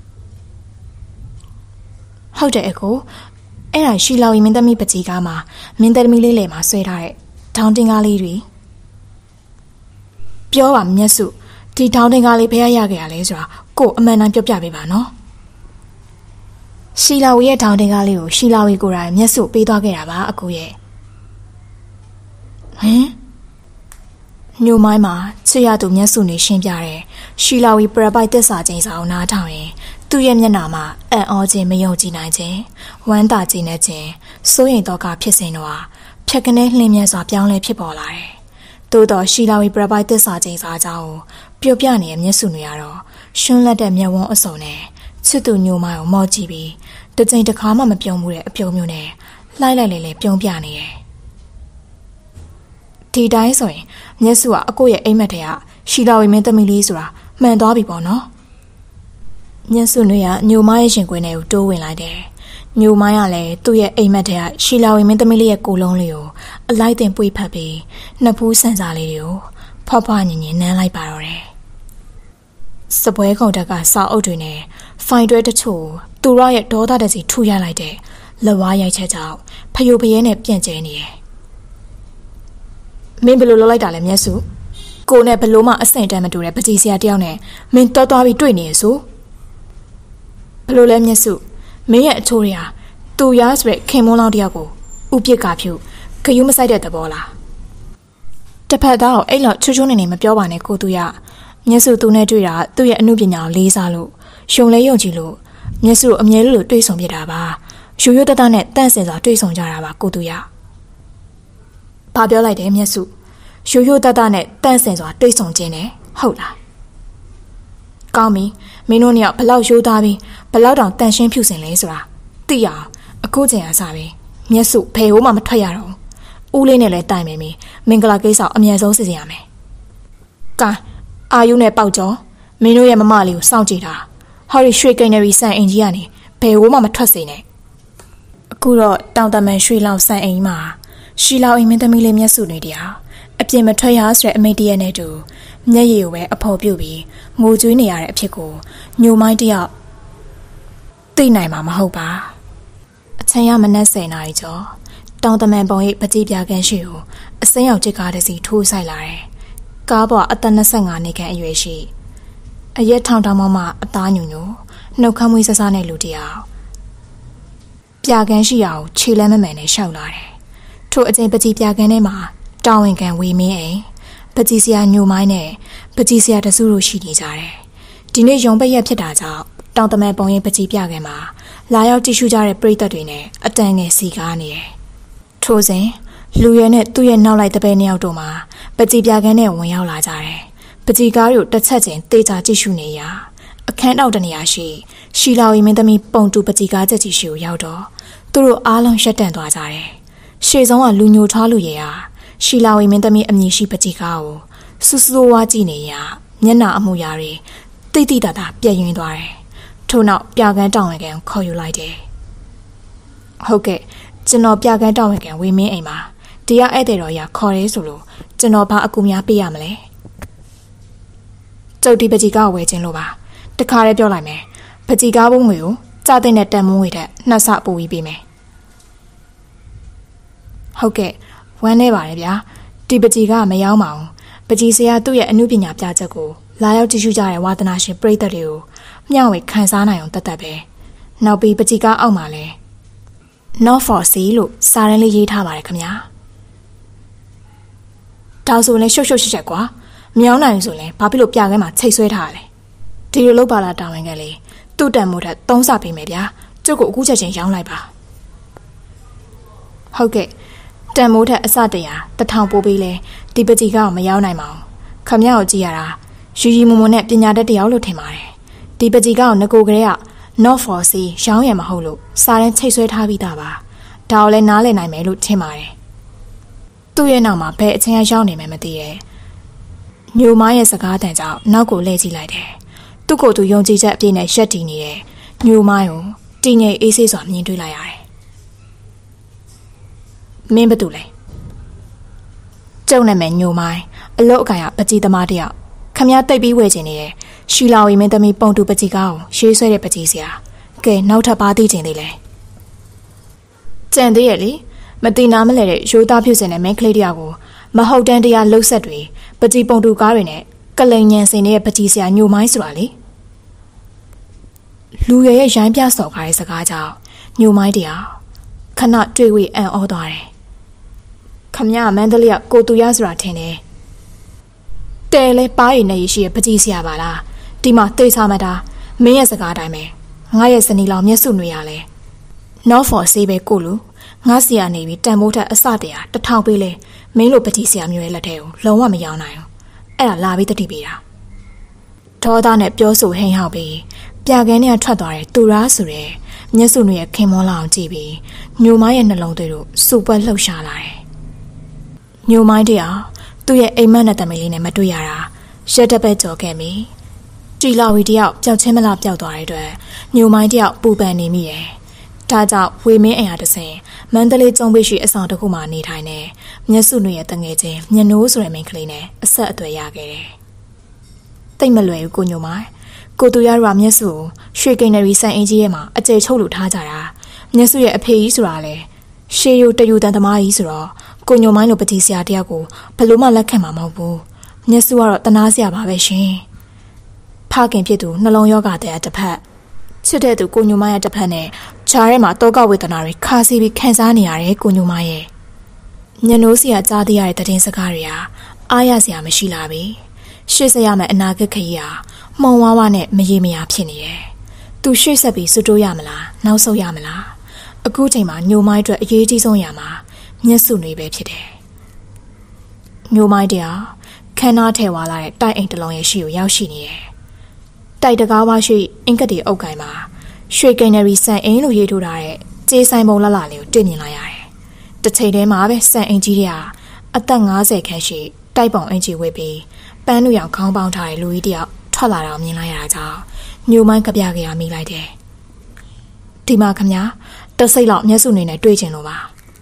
ဟုတ်တယ်အကိုအဲ့ဒါရှီလာဝီမင်းသမီးပကြီးကားမှာမင်းသမီးလေးလေမှာဆွဲထားတဲ့ထောင်းတင်ကားလေးတွေပြောပါမျက်စုဒီထောင်းတင်ကားလေးဘယ်ရရခဲ့ရလဲဆိုတာကိုအမှန်တမ်းပြောပြပေးပါနော်ရှီလာဝီရဲ့ထောင်းတင်ကားလေးကိုရှီလာဝီကိုယ်တိုင်မျက်စုပေးသွားခဲ့တာပါအကိုရဲ့ဟမ်ညိုမိုင်းမှာချစ်ရသူမျက်စုနေရှင်းပြတယ်ရှီလာဝီပရပိုက်သစ္စာချင်းစာကိုနားထောင်ရင်သူ့ရဲ့မျက်နှာမှာအံ့ဩခြင်းမယုံကြည်နိုင်ခြင်းဝမ်းသာခြင်းနဲ့ခြင်းစိုးရိမ်တော့ကဖြစ်စဉ်တော့ဖြက်ကနေလှင်းမြဲစွာပြောင်းလဲဖြစ်ပေါ်လာတယ်။သို့တော့ရှီလာဝီပရပိုက်သစ္စာချင်းစာကြောင်းကိုပြုတ်ပြနေတဲ့မျက်စုတွေကတော့ရှွန်းလက်တဲ့မျက်ဝန်းအစုံနဲ့ချစ်သူညိုမိုင်းကိုမော့ကြည့်ပြီးတစ်ချိန်တစ်ခါမှမပြုံးမှုတဲ့အပြုံးမျိုးနဲ့လှိုက်လိုက်လေလေပြုံးပြနေတယ်။ဒီတိုင်းဆိုရင်မျက်စုကအကိုရဲ့အိမ်မက်တွေကရှီလာဝီမင်းသမီးလေးဆိုတာမှန်သွားပြီပေါ့နော်။မျက်စုတွေကညိုမိုင်းရဲ့ရှင်ခွင်ထဲကိုတိုးဝင်လိုက်တယ်။ညိုမိုင်းကလည်းသူ့ရဲ့အိမ်မက်တွေကရှီလာဝီမင်းသမီးလေးရဲ့ကိုယ်လုံးလေးကိုအလိုက်တင်ပွေဖက်ပြီးနှစ်ဖူးဆန်စာလေးတွေကိုဖွားဖွားညင်ညင်နမ်းလိုက်ပါတော့တယ်။စပွဲခုံတက်ကစာအုပ်တွေနဲ့ဖိုင်တွဲတချို့သူရရဲ့ဒေါသတစီထူရလိုက်တဲ့လက်ဝါးရိုက်ချက်ကြောင့်ဖယိုဖယဲနဲ့ပြန့်ကျဲနေတယ်။မင်းဘယ်လိုလုပ်လိုက်တာလဲမျက်စုကိုနဲ့ဘယ်လိုမှအဆင့်တန်းမတူတဲ့ပကြီးဆရာတယောက်နဲ့မင်းတော်တော်ပြီးတွေ့နေရဆိုဘယ်လိုလဲမျက်စုမင်းရဲ့အချိုးတွေဟာသူရဆိုတဲ့ခင်မွန်းလောင်းတယောက်ကိုဥပစ်ကဖြူဂယုမဆိုင်တဲ့သဘောလားတစ်ဖက်သားကိုအဲ့လောက်ချွတ်ချွတ်နေနေမပြောပါနဲ့ကိုသူရမျက်စုသူနဲ့တွေ့တာသူ့ရဲ့အမှုပညာကိုလေးစားလို့ရှုံလဲယုံကြည်လို့မျက်စုအမြဲလို့တွေ့ဆုံပြတာပါရိုးရိုးတတနဲ့တန့်စင်စွာတွေ့ဆုံကြတာပါကိုသူရဘာပြောလိုက်တယ်မျက်စုရိုးရိုးတတနဲ့တန့်စင်စွာတွေ့ဆုံခြင်းနဲ့ဟုတ်လားကောင်းပြီမင်းတို့နှစ်ယောက်ဘလောက်ရိုးသားပြီးဘလောက်တောင်တန်ရှင်းဖြူစင်လဲဆိုတာသိရအောင်အခုချိန်အားစားပြီးမျက်စုဘယ်ဟိုမှမထွက်ရတော့ဘူးဦးလေးနဲ့လည်းတိုင်မယ်မင်းမင်္ဂလာကိစ္စအမြန်ဆုံးစီစဉ်ရမယ်ကဲအာယုနဲ့ပေါက်ကျော်မင်းတို့ရဲ့မမလေးကိုစောင့်ကြည့်တာဟော်ရီရွှေကိန်းနရီဆန်အင်ကြီးကနေဘယ်ဟိုမှမထွက်စေနဲ့အခုတော့တောင်တမန်ရွှေလောင်ဆန်အင်မှာရှီလောင်အိမ်မင်းသမီးလေးမျက်စုတွေတရားအပြင်မထွက်ရဆိုတဲ့အမိတ်တရက်နဲ့တူမျက်ရည်ကိုပဲအဖော်ပြုတ်ပြီးငိုကြွေးနေရတဲ့အဖြစ်ကိုညိုမိုင်းတယောက်သိနိုင်မှာမဟုတ်ပါအချိန်ရမနက်ဆယ်နာရီကျော်တောင်တမန်ပုံရိပ်ပကြီးပြားကန်းရှိကိုအစိမ်းရောက်ချစ်ကားတစ်စီထိုးဆိုင်လာတယ်ကားပေါ်အသက်နှစ်ဆယ့်ငါနှစ်ခန့်အရွယ်ရှိအရက်ထောင်တောင်မှအသားညူညူနှုတ်ခမ်းမွေးဆဆနဲ့လူတယောက်ပြာကန်းရှိအောင်ခြေလမ်းမမှန်နဲ့ရှောက်လာတယ်ထို့အချိန်ပကြီးပြာကန်းထဲမှာတာဝန်ခံဝေမင်းအိမ်ပကြီးဆရာညိုမိုင်းနဲ့ပကြီးဆရာတစုတို့ရှိနေကြတယ်ဒီနေ့ရုံပိတ်ရက်ဖြစ်တာကြောင့်တောင်တမန်ပုံရင်ပကြီးပြကန်းမှာလာရောက်ကြည့်ရှုကြတဲ့ပရိသတ်တွေနဲ့အတန်ငယ်စီကားနေတယ်ထို့စဉ်လူရဲနဲ့သူ့ရဲ့နောက်လိုက်တပည့်နှစ်ယောက်တို့မှာပကြီးပြကန်းနဲ့ဝင်ရောက်လာကြတယ်ပကြီးကားတို့တစ်ချက်ချင်းတေချာကြည့်ရှုနေရအခန်းအောက်တနေရာရှိရှီလာဝီမင်းသမီးပုံတူပကြီးကားချက်ကြီးရှိကိုရောက်တော့သူတို့အားလုံးရှက်တန့်သွားကြတယ်ရှေ့ဆုံးကလူညိုထွားလူရဲဟာရှီလာဝီမင်းသမီးအမည်ရှိပကြီးကားကိုစူးစူးဝါးကြည့်နေရမျက်နှာအမူအရာတွေတိတ်တိတတာပြည့်ရင်သွားတယ်ထို့နောက်ပြကန်းတောင်ဝင်ကန်ခေါ်ယူလိုက်တယ်ဟုတ်ကဲ့ကျွန်တော်ပြကန်းတောင်ဝင်ကန်ဝေမင်းအိမ်မှာတရားဧည့်သည်တော်ရခေါ်ရဲဆိုလို့ကျွန်တော်ဘာအကူများပေးရမလဲကျုပ်ဒီပကြီးကားဝယ်ခြင်းလို့ပါတခါတည်းပြောလိုက်မယ်ပကြီးကားဘုံငွေကိုကြားတဲ့နဲ့တန်မုံငွေတဲ့နှစ်ဆပို့ပြီးပေးမယ်ဟုတ်ကဲ့ဝမ်းနေပါတယ်ဗျာဒီပကြီးကားမရောက်ပါဘူးပကြီးဆရာသူ့ရဲ့အမှုပညာပြချက်ကိုလာရောက်ကြည့်ရှုကြတဲ့ဝါသနာရှင်ပရိသတ်တွေကိုမျှဝေခန်းစားနိုင်အောင်တတ်တတ်ပဲနောက်ပြီးပကြီးကားအောက်မှာလဲ not for sale လို့စာရင်းလေးရေးထားပါတယ်ခင်ဗျာဒါဆိုရင်ရှုပ်ရှုပ်ရှက်ရှက်ကွာမယောင်းနိုင်ဆိုရင်ဘာဖြစ်လို့ပြကန်းမှာချိတ်ဆွဲထားရလဲဒီလိုလုပ်ပါလားတာဝန်ခံလေးသူ့တန်မို့ထက်သုံးဆပေးမယ်ဗျာကျုပ်ကိုအခုချက်ချင်းရောင်းလိုက်ပါဟုတ်ကဲ့တန်မိုးထက်အစတရာတထောင်ပိုးပေးလဲဒီပကြီးကားကိုမရောက်နိုင်ပါဘူးခမရကိုကြည့်ရတာယူရီမုံမုံနဲ့ပညာတတ်တယောက်လို့ထင်ပါတယ်ဒီပကြီးကားကိုငကိုကလေးက not for sale ရောင်းရမဟုတ်လို့စာရင်းချိတ်ဆွဲထားပြီးသားပါဒါကိုလည်းနားလည်နိုင်မယ်လို့ထင်ပါတယ်သူ့ရဲ့နောက်မှာဘယ်အချင်းအရောက်နေမှမသိရဲ့ညိုမိုင်းရဲ့စကားတန်ကြောင့်နောက်ကိုလှည့်ကြည့်လိုက်တယ်သူ့ကိုယ်သူယုံကြည်ချက်အပြည့်နဲ့ရက်တည်နေတဲ့ညိုမိုင်းကိုတည်ငြိမ်အေးဆေးစွာမြင်တွေ့လိုက်ရတယ်မင်းဘာတူလဲကျုံနာမည်ညိုမိုင်းအလုတ်အကင်ကပကြီးသမားတယောက်ခမရတိတ်ပြီးဝယ်ချင်နေတဲ့ရှီလာဝီမင်းသမီးပုံတူပကြီးကားကိုရေးဆွဲတဲ့ပကြီးဆရာကဲနောက်ထပ်ပါသိချင်သေးလဲကြံသေးရဲ့လေမတိနာမလဲတဲ့ရိုးသားဖြစ်စင်တဲ့မင်းကလေးတယောက်ကိုမဟုတ်တန်းတရားလှုပ်ဆက်တွေပကြီးပုံတူကားတွေနဲ့ကလိန်ညံစင်တဲ့ပကြီးဆရာညိုမိုင်းဆိုတာလေလူရရဲ့ရိုင်းပြစော်ကားတဲ့စကားကြောင့်ညိုမိုင်းတရားခဏတွေ့ဝေအံ့ဩသွားတယ်ခမရမန္တလေးကကိုတူရဆိုတာထင်တယ်တဲလဲပါးရည်နဲ့ရရှိရဲ့ပကြီးဆရာပါလားဒီမှာသိစားမှတာမင်းရဲ့စကားတိုင်းပဲငါရဲ့စနီလောင်မျက်စုတွေရလဲနော်ဖော်ဆေးပဲကိုလူငါစီရနေပြီးတန်မိုးထက်အစတရာတစ်ထောင်ပေးလဲမင်းလိုပတိဆရာမျိုးရဲ့လက်ထဲကိုလုံးဝမရောနိုင်ဘူးအဲ့ဒါလာပြီးတတိပေးတာဒေါသနဲ့ပြောဆိုဟိန်ဟောက်ပြီးပြကန်းနဲ့ထွက်သွားတဲ့သူရာဆိုတဲ့မျက်စုတွေရဲ့ခင်မောလာအောင်ကြည့်ပြီးညိုမိုင်းရဲ့နှလုံးသွေးတို့စူပွက်လှုပ်ရှားလာတယ်ညိုမိုင်းတရားသူ့ရဲ့အိမ်မက်နဲ့တမီလေးနဲ့မတွေ့ရတာရက်တပက်ကြော်ခဲ့မိကြည်လာဝီတယောက်ပျောက်ချင်းမလားပျောက်သွားတဲ့အတွက်ညိုမိုင်းတယောက်ပူပန်နေမိတယ်ဒါကြောင့်ဝေမင်းအိမ်ဟာတစ်ဆင်မန္တလေးကျုံးပိရှိအဆောင်တစ်ခုမှာနေထိုင်နေမျက်စုတွေရဲ့တငယ်ချင်းမျက်နှိုးဆိုတဲ့မိန်းကလေးနဲ့အဆက်အသွယ်ရခဲ့တယ်တိတ်မလွယ်ဘူးကိုညိုမိုင်းကိုတူရရမျက်စုကိုရွှေကိန်းနရီဆန်အင်ကြီးရဲ့မှာအကျယ်ချုပ်လို့ထားကြတာမျက်စုရဲ့အဖေကြီးဆိုတာလေရှေးယူတယူတန်သမားကြီးဆိုတော့ကိုညိုမိုင်းလိုပတိဆရာတယောက်ကိုဘလို့မှလက်ခံမှာမဟုတ်ဘူးမျက်စုကတော့တနာစရာပါပဲရှင်ဖခင်ဖြစ်သူနှလုံးရောဂါတဲ့တစ်ဖက်ချစ်တဲ့သူကိုညိုမိုင်းရဲ့တစ်ဖက်နဲ့ခြားထဲမှာတောကဝေဒနာတွေခါစီပြီးခံစားနေရတယ်ကိုညိုမိုင်းရဲ့ညနိုးစရာကြားသိရတဲ့သတင်းစကားတွေဟာအားရစရာမရှိလာပြီရှေ့ဆက်ရမယ့်အနာဂတ်ခရီးဟာမှုံဝါးဝါနဲ့မရေမရာဖြစ်နေတယ်သူရှေ့ဆက်ပြီးစွတိုးရမလားနောက်ဆုတ်ရမလားအခုချိန်မှာညိုမိုင်းအတွက်အရေးကြီးဆုံးရမှာမျက်စုတွေပဲဖြစ်တယ်ညိုမိုင်းတရားခန်းနာထဲဝါလာတဲ့တိုက်အိမ်တစ်လုံးရဲ့ရှိကိုရောက်ရှိနေတယ်တိုက်တကားဝါရှိအင်္ဂတိအုပ်ကိုင်မှာရွှေကိန်းနရီဆန်အင်းလို့ရေးထိုးထားတဲ့ကျေးဆိုင်ပုံလှလှလေးကိုတွေ့မြင်လိုက်ရတယ်တစ်ချိန်တည်းမှာပဲဆန်အင်ကြီးတွေဟာအသက်၅၀ခန့်ရှိတိုက်ပုံအင်ကြီးဝေးပြီးပန်းလူရောင်ခေါင်းပေါင်းထားတဲ့လူကြီးတယောက်ထွက်လာတော့မြင်လိုက်ရတာကြောင့်ညိုမိုင်းကပြကြရမိလိုက်တယ်ဒီမှာခမညာတစိတ်လောက်မျက်စုနေနဲ့တွေ့ချင်လို့ပါ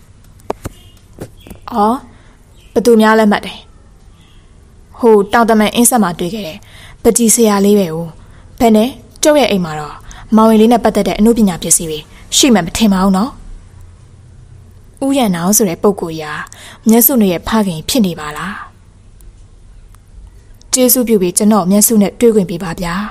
အော်ဘသူများလက်မှတ်တယ်ဟိုတောင်တမန်အင်းဆက်မှာတွေ့ခဲ့တယ်ပကြီးဆရာလေးပဲဟိုဘယ်နဲ့ကျုပ်ရဲ့အိမ်မှာတော့မောင်ရင်လေးနဲ့ပတ်သက်တဲ့အမှုပညာပစ္စည်းတွေရှိမှမထင်ပါဘူးနော်ဦးရန်နောင်ဆိုတဲ့ပုဂ္ဂိုလ်ရာမျက်စုတွေရဲ့ဖခင်ဖြစ်နေပါလားကျေးဇူးပြုပြီးကျွန်တော်မျက်စုနဲ့တွေ့ခွင့်ပေးပါဗျာ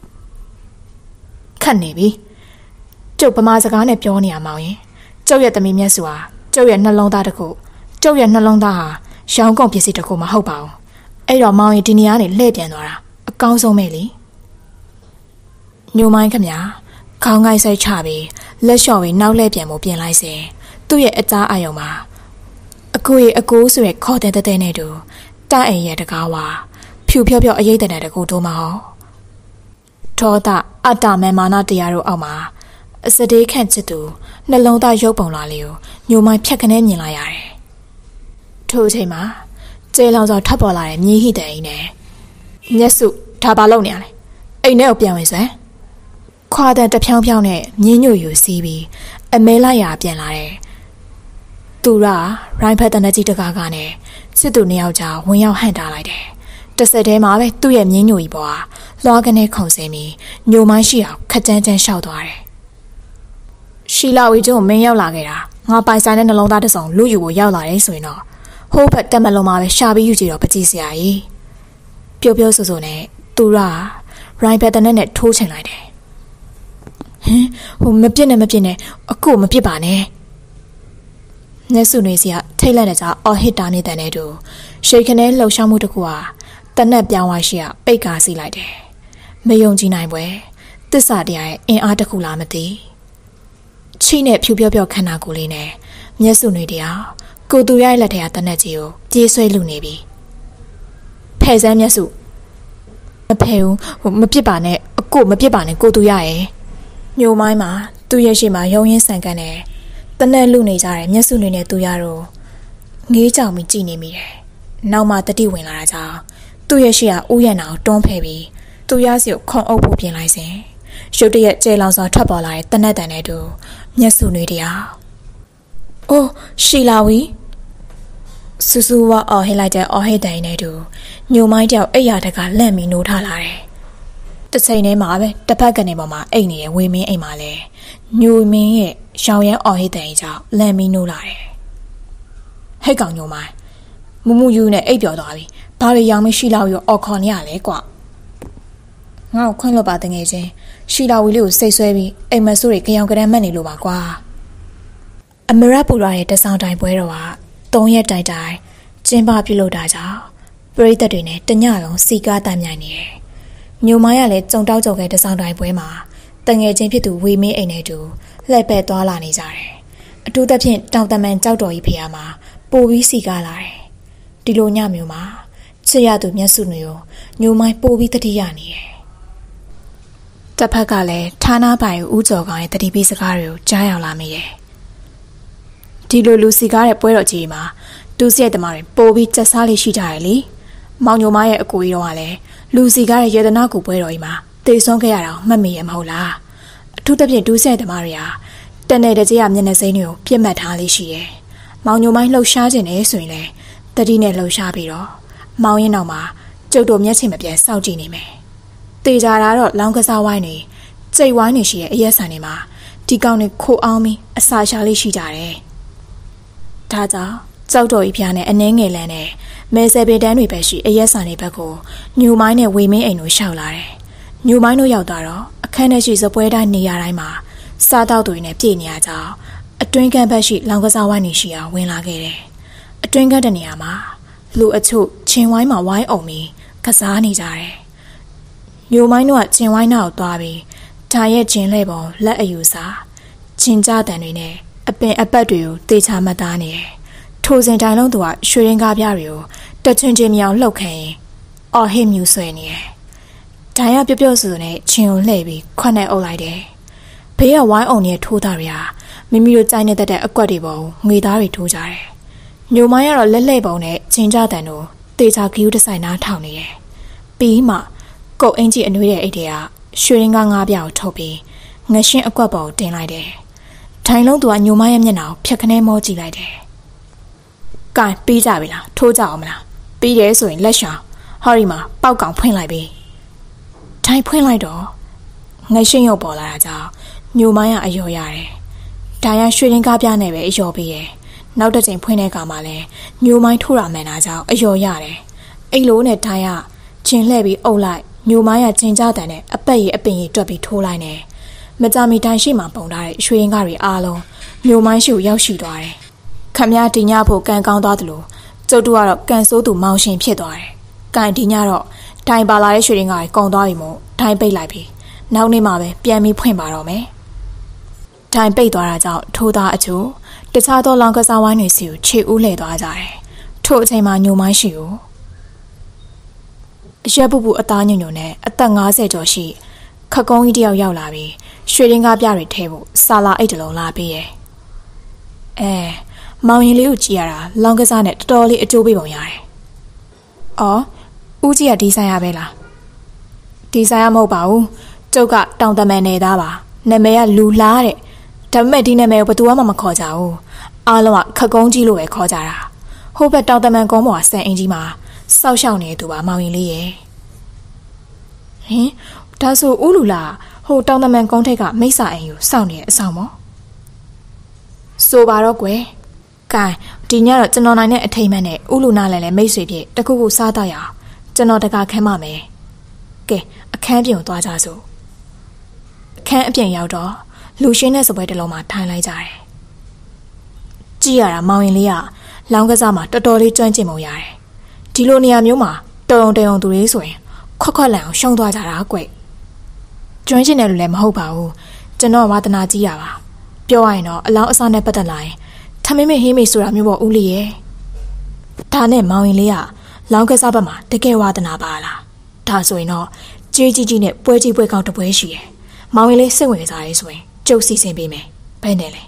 ခတ်နေပြီကျုပ်ဗမာစကားနဲ့ပြောနေရမောင်ရင်ကျုပ်ရဲ့သမီးမျက်စုဟာကျုပ်ရဲ့နှလုံးသားတစ်ခုကျုပ်ရဲ့နှလုံးသားဟာရောင်းကုန်ပစ္စည်းတစ်ခုမဟုတ်ပါဘူးအဲ့တော့မောင်ရင်ဒီနေရာနေလှည့်ပြန်သွားတာအကောင်းဆုံးပဲလေညိုမိုင်းခမခေါင်းငိုက်ဆိုင်ချပြီးလက်လျှော်ပြီးနောက်လှည့်ပြန်မှုပြင်လိုက်စဉ်သူ့ရဲ့အသားအာယုံမှာအကိုရဲ့အကိုဆိုရဲ့ခေါ်တဲ့တဲ့နဲ့တူတိုက်အိမ်ရဲ့တကားဝါဖြူဖြော့ဖြော့အရေးတဲ့တကူတို့မဟုတ်ထောတာအတ္တမမာနတရားတို့အောက်မှာအစတေးခန့်ချစ်သူနှလုံးသားရုပ်ပုံလာလေးကိုညိုမိုင်းဖြတ်ခနဲမြင်လိုက်ရတယ်ထို့အချိန်မှာကျေလောင်စွာထပ်ပေါ်လာတဲ့မြည်ဟိတဲ့အိမ်နဲ့မျက်စုဒါပါလုံနေရလေအိမ်ထဲကိုပြန်ဝင်စမ်းခွာတဲ့တဖြောင်းဖြောင်းနဲ့မြင်းညို့ယူစီးပြီးအမဲလိုက်ရပြန်လာတယ်သူကရိုင်းဖက်တနကြီးတကားကနဲ့စစ်သူနှစ်ယောက်ကြားဝင်ရောက်ဟန့်တားလိုက်တယ်တစ်စက်တည်းမှာပဲသူ့ရဲ့မြင်းညို့ကြီးပေါ်ကလွှားကနေခုန်ဆင်းပြီးညိုမိုင်းရှိအောင်ခက်ကြမ်းကြမ်းရှောက်သွားတယ်ရှီလာဝီကျုံမင်းရောက်လာခဲ့တာငါပိုင်ဆိုင်တဲ့နှလုံးသားတစ်စုံလူယူကိုရောက်လာတယ်ဆိုရင်တော့ဟိုးဖက်တက်မလုံးမှာပဲရှာပြီးယူကြည့်တော့ပကြီးစရာကြီးပြုတ်ပြုတ်ဆူဆူနဲ့သူကရိုင်းဖက်တနနဲ့ထိုးချင်လိုက်တယ်ဟင်ဟိုမပြစ်နဲ့မပြစ်နဲ့အခုမပြစ်ပါနဲ့မျက်စုတွေစီကထိတ်လန့်တဲ့ကြောင့်အော်ဟစ်တာနေတဲ့နဲ့တူရှိတ်ခနဲလှုပ်ရှားမှုတစ်ခုဟာတနက်ပြောင်းသွားရှိကပိတ်ကားစီလိုက်တယ်မယုံကြည်နိုင်ပွဲတစ္ဆာတရားရဲ့အင်အားတစ်ခုလားမသိချိနဲ့ဖြူပြော့ပြော့ခန္ဓာကိုယ်လေးနဲ့မျက်စုတွေတရားကိုသူရရဲ့လက်ထက်ကတနက်ကြီးကိုပြေးဆွဲလူနေပြီဖဲ့စမ်းမျက်စုမဖဲဘူးဟိုမပြစ်ပါနဲ့အကိုမပြစ်ပါနဲ့ကိုသူရရဲ့ညိုမိုင်းမှာသူ့ရဲ့ရှိမှာရုံရင်းဆန်ကန်တယ်တနက်လူနေကြတယ်မျက်စုတွေနဲ့သူရတော့ငေးကြောင်ပြီးကြည်နေမိတယ်နောက်မှတတိဝင်လာတာကြောင့်သူ့ရဲ့ရှိကဥယျာဉ်အောင်တွန်းဖဲ့ပြီးသူရစီကိုခွန်အုပ်ဖို့ပြင်လိုက်စဉ်ရုတ်တရက်ကျဲလောင်စွာထွက်ပေါ်လာတဲ့တနက်တန်နဲ့တူမျက်စုတွေတရားအိုးရှီလာဝီစူးစူးဝါအော်ဟစ်လိုက်တဲ့အော်ဟစ်တိုင်နဲ့တူညိုမိုင်းတယောက်အိပ်ရာတကလန့်ပြီးနိုးထလာတယ်တစ်ချိန်တည်းမှာပဲတစ်ဖက်ကနေပေါ်မှာအိတ်နေတဲ့ဝေမင်းအိမ်မှာလဲညိုမင်းရဲ့ရောင်ရမ်းအော်ဟစ်တိုင်ကြောင့်လန့်ပြီးနိုးလာတယ်ဟဲ့ကောင်ညိုမိုင်းမူမူယူနဲ့အိပ်ပျော်သွားပြီဘာတွေရောင်မရှိလောက်ရောအော်ခေါ်နေရလဲကွာငါ့ကိုခွင့်လွှတ်ပါတငယ်ချင်းရှီလာဝီလေးကိုစိတ်ဆွဲပြီးအိမ်မဆိုးတွေကြောင်ကြမ်းမှတ်နေလို့ပါကွာအမရပူရရဲ့တဆောင်တိုင်ပွဲတော်ကသုံးရက်တိုင်တိုင်ကျင်းပပြုလုပ်တာကြောင့်ပရိသတ်တွေနဲ့တညလုံးစီကားတိုင်မြိုင်နေတယ်ညိုမိုင်းကလည်းကြုံတောက်ကြုံခဲ့တဆောင်တိုင်ပွဲမှာတငယ်ချင်းဖြစ်သူဝေမင်းအိမ်နဲ့တူလှည့်ပဲ့သွားလာနေကြတယ်အထူးသဖြင့်တောင်တမန်ကြောက်တော်ကြီးဖေဟာမှာပိုပြီးစီကားလာတယ်ဒီလိုညမျိုးမှာချစ်ရသူမျက်စုတွေရောညိုမိုင်းပိုပြီးတတိယနေတယ်တစ်ဖက်ကလည်းဌာနပိုင်ဦးကျော်ကောင်ရဲ့တတိပိစကားတွေကိုကြားရောက်လာမိတယ်ဒီလိုလူစီကားတဲ့ပွဲတော်ကြီးမှာတူးစရိုက်သမားတွေပိုပြီးကြက်စားလေးရှိကြတယ်လေမောင်ညိုမရဲ့အကူကြီးတော့ကလည်းလူစီကားရဲ့ရေဒနာကူပွဲတော်ကြီးမှာတေဆုံးခဲ့ရတာမှတ်မိရမဟုတ်လားအထူးသဖြင့်တူးစရိုက်သမားတွေဟာတနေ့တည်းရမျက်နှာစိမ်းတွေကိုပြစ်မှတ်ထားလေးရှိတယ်မောင်ညိုမိုင်းလှုပ်ရှားခြင်းနဲ့ဆိုရင်လည်းတတိနဲ့လှုပ်ရှားပြီးတော့မောင်ရင်နောက်မှာကျုပ်တို့မျက်ခြေမပြတ်စောင့်ကြည့်နေမယ်တေကြတာတော့လောင်းကစားဝိုင်းတွေကြိတ်ဝိုင်းတွေရှိရဲ့အရက်ဆန်တွေမှာဒီကောင်တွေခိုအောင်ပြီးအစာရှာလေးရှိကြတယ်ဒါကြောင့်ကြောက်တော်ကြီးဖျားနဲ့အနှဲငယ်လန်းနဲ့မဲဆယ်ပေတန်းတွေပဲရှိအရက်ဆန်တွေဘက်ကိုညူမိုင်းနဲ့ဝေမင်းအိမ်တို့ရှောက်လာတယ်ညူမိုင်းတို့ရောက်သွားတော့အခန်းထဲရှိစပွဲတိုင်းနေရာတိုင်းမှာစားတောက်တွေနဲ့ပြည့်နေရကြောင်းအတွင်းကန်းဘက်ရှိလောင်ကစားဝိုင်းနေရှိအောင်ဝင်လာခဲ့တယ်အတွင်းကန်းတနေရာမှာလူအချို့ချင်းဝိုင်းမှာဝိုင်းအောင်ပြီးကစားနေကြတယ်ညူမိုင်းတို့ကချင်းဝိုင်းနောက်သွားပြီးဒါရဲ့ချင်းလဲပုံလက်အယူစားချင်းကြတန်တွေနဲ့အပင်အပတ်တွေကိုတေချာမှတ်သားနေတယ်ထိုစဉ်တိုင်လုံးသူကရွှေရင်းကားပြားတွေကိုတက်ချွင်းချင်းမြောင်လှုပ်ခိုင်းအော်ဟစ်မြူဆွဲနေတယ်။ဒိုင်ရပြုတ်ပြုတ်ဆူနဲ့ချင်းကိုလှည့်ပြီးခွက်နဲ့အုပ်လိုက်တယ်။ဘေးကဝိုင်းအောင်ရဲ့ထိုးသားတွေဟာမိမိတို့ကြိုက်နေတဲ့အကွက်တွေပေါ်ငွေသားတွေထိုးကြတယ်။ညိုမိုင်းကတော့လက်လှည့်ပုံနဲ့ချင်းကြတန်တို့တေချာကယူတဆိုင်နားထောင်နေတယ်။ပြီးမှကုတ်အင်ကြီးအနှွေးတဲ့အိတ်တွေကရွှေရင်းကားငါးပြားကိုထုတ်ပြီးငရှင်းအကွက်ပေါ်တင်လိုက်တယ်။ဒိုင်လုံးသူကညိုမိုင်းရဲ့မျက်နှာကိုဖြတ်ခနဲမောကြည့်လိုက်တယ်။ကိုင်ပြီးကြပြီလားထိုးကြအောင်မလားပြီးတယ်ဆိုရင်လက်ရှောင်ဟောဒီမှာပေါက်ကောင်ဖွင့်လိုက်ပြီထိုင်ဖွင့်လိုက်တော့ငရှင်းရုပ်ပေါ်လာတာကြောင့်ညိုမိုင်းကအယော်ရတယ်ဒါရရွှေရင်းကားပြားနဲ့ပဲအယော်ပြီးတယ်နောက်တစ်ချိန်ဖွင့်တဲ့အခါမှာလဲညိုမိုင်းထိုးရမှန်တာကြောင့်အယော်ရတယ်အိတ်လိုနဲ့ဒါရချင်းလှည့်ပြီးအုပ်လိုက်ညိုမိုင်းကချင်းကြတန်နဲ့အပက်ရည်အပင်ရည်တွက်ပြီးထိုးလိုက်နေမကြမီတိုင်ရှိမှပုံထားတဲ့ရွှေရင်းကားတွေအားလုံးညိုမိုင်းရှိကိုရောက်ရှိသွားတယ်ခမည်းတင်ညဖို့ကန်ကောင်းသွားသလိုကျုပ်တို့ကတော့ကန်ဆိုးသူမောင်ရှင်ဖြစ်သွားတယ်။ကန်ဒီညတော့ဒိုင်ပါလာတဲ့ရွှေရင်းကကုံသွားပြီမို့ဒိုင်ပိတ်လိုက်ပြီ။နောက်နေ့မှပဲပြန်ပြီးဖွင့်ပါတော့မယ်။ဒိုင်ပိတ်သွားတာကြောင့်ထိုးသားအချို့တခြားသောလောင်ကစားဝိုင်းတွေစီကိုခြေဦးလှည့်သွားကြတယ်။ထို့အချိန်မှာညိုမိုင်းရှိကိုအရက်ပူပူအသားညွန့်ညွန့်နဲ့အသက်၅၀ကျော်ရှိခက်ကုန်းကြီးတယောက်ရောက်လာပြီးရွှေရင်းကားပြတွေထဲဖို့ဆာလာအိတ်တလုံးလာပေးရဲ့။အဲမောင်ရင်လေးကိုကြည့်ရတာလောင်ကစားနဲ့တော်တော်လေးအကျိုးပေးပုံရတယ်။အော်ဦးကြီးကဒီဆိုင်ရပဲလား။ဒီဆိုင်ရမဟုတ်ပါဘူး။ကျုပ်ကတောင်တမန်နေသားပါ။နာမည်ကလူလားတဲ့။ဒါပေမဲ့ဒီနာမည်ကိုဘယ်သူမှမခေါ်ကြဘူး။အားလုံးကခက်ကုန်းကြီးလို့ပဲခေါ်ကြတာ။ဟိုဘက်တောင်တမန်ကုန်းပေါ်ဆန်အင်ကြီးမှာစောက်ရှောက်နေသူပါမောင်ရင်လေးရဲ့။ဟင်ဒါဆိုဦးလူလားဟိုတောင်တမန်ကုန်းထိပ်ကမိစ္ဆာအိမ်ကိုစောင့်နေတဲ့အဆောင်ပေါ့။ဆိုပါတော့ကွယ်။ကဲဒီညတော့ကျွန်တော်နိုင်တဲ့အထိမ်းမှန်နဲ့ဥလူနာလည်းလည်းမိတ်ဆွေဖြစ်တခုခုစားတော့ရအောင်ကျွန်တော်တကခမ်းပါမယ်ကဲအခန်းပြင်ကိုသွားကြစို့အခန်းအပြင်ရောက်တော့လူရှင်းတဲ့စပွဲတစ်လုံးမှာထိုင်လိုက်ကြတယ်ကြည့်ရတာမောင်ရင်လေးကလောင်းကစားမှာတော်တော်လေးကျွမ်းကျင်ပုံရတယ်ဒီလိုနေရာမျိုးမှာတုံတုံတုံသူလေးဆိုရင်ခွက်ခွက်လန်အောင်ရှုံးသွားကြတာကွကျွမ်းကျင်တယ်လို့လည်းမဟုတ်ပါဘူးကျွန်တော်ဝါသနာကြီးရပါပြောရရင်တော့အလောင်းအစားနဲ့ပတ်သက်လာရင်ထမင်းမေဟင်းမေဆိုတာမျိုးပေါ့ဦးလေးရဲ့ဒါနဲ့မောင်ရင်လေးကလောင်းကစားဘက်မှာတကယ်ဝါသနာပါလားဒါဆိုရင်တော့ကြေးကြီးကြီးနဲ့ပွဲကြီးပွဲကောင်းတပွဲရှိတယ်မောင်ရင်လေးစိတ်ဝင်စားရဲဆိုရင်ကျုပ်စီစဉ်ပေးမယ်ဘယ်နဲ့လဲ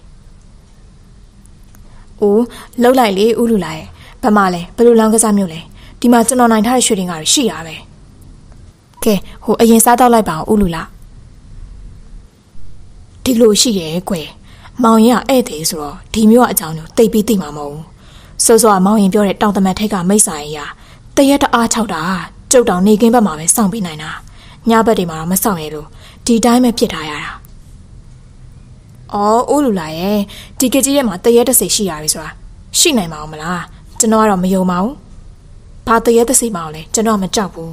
အိုးလှုပ်လိုက်လေဦးလူလာရဲ့ဘယ်မှာလဲဘယ်လိုလောင်းကစားမျိုးလဲဒီမှာကျွန်တော်နိုင်ထားတဲ့ရွှေတင်ကားတွေရှိရပဲကဲဟိုအရင်စားတော့လိုက်ပါဦးလူလာဒီလိုရှိရဲ့ကွယ်မောင်ရင်ကဧည့်သည်ဆိုတော့ဒီမျိုးအကြောင်းကိုတိတ်ပြီးသိမှာမဟုတ်ဘူးစိုးစိုးကမောင်ရင်ပြောတဲ့တောင်တမန်ထိတ်ကမိတ်ဆာရင်ရတရက်တအားချောက်တာကျုပ်တောင်နေကင်းဘက်မှာပဲစောင့်ပေးနိုင်တာညဘက်တွေမှာတော့မစောင့်ရလို့ဒီတိုင်းပဲဖြစ်ထားရတာအော်ဦးလူလာရဲ့ဒီကကြီးထဲမှာတရက်တစ်စိရှိရပြီဆိုတာရှိနိုင်မှာမလားကျွန်တော်ကတော့မယုံပါဘူးဘာတရက်တစ်စိမအောင်လဲကျွန်တော်မကြောက်ဘူး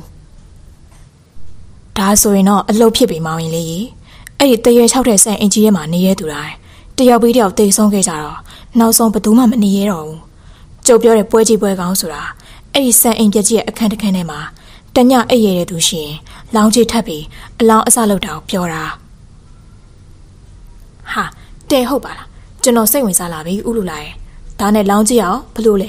ဒါဆိုရင်တော့အလုပ်ဖြစ်ပြီမောင်ရင်လေးကြီးအဲ့ဒီတရက်ချောက်တဲ့ဆန်အင်ကြီးထဲမှာနေရတူတာတယောက်ပြီးတယောက်တိတ်ဆုံးခဲ့ကြတော့နောက်ဆုံးဘယ်သူမှမနေရတော့ဘူးကျုပ်ပြောတဲ့ပွဲကြီးပွဲကောင်းဆိုတာအဲ့ဒီဆန်အိမ်ပြက်ကြီးရဲ့အခန်းတစ်ခန်းထဲမှာတညအိပ်ရတဲ့သူရှိရင်လောင်းကြီးထပ်ပြီးအလောင်းအစလောက်တောင်ပြောတာဟာတဲဟုတ်ပါလားကျွန်တော်စိတ်ဝင်စားလာပြီဥလူလာရဲ့ဒါနဲ့လောင်းကြီးအောင်ဘလို့လဲ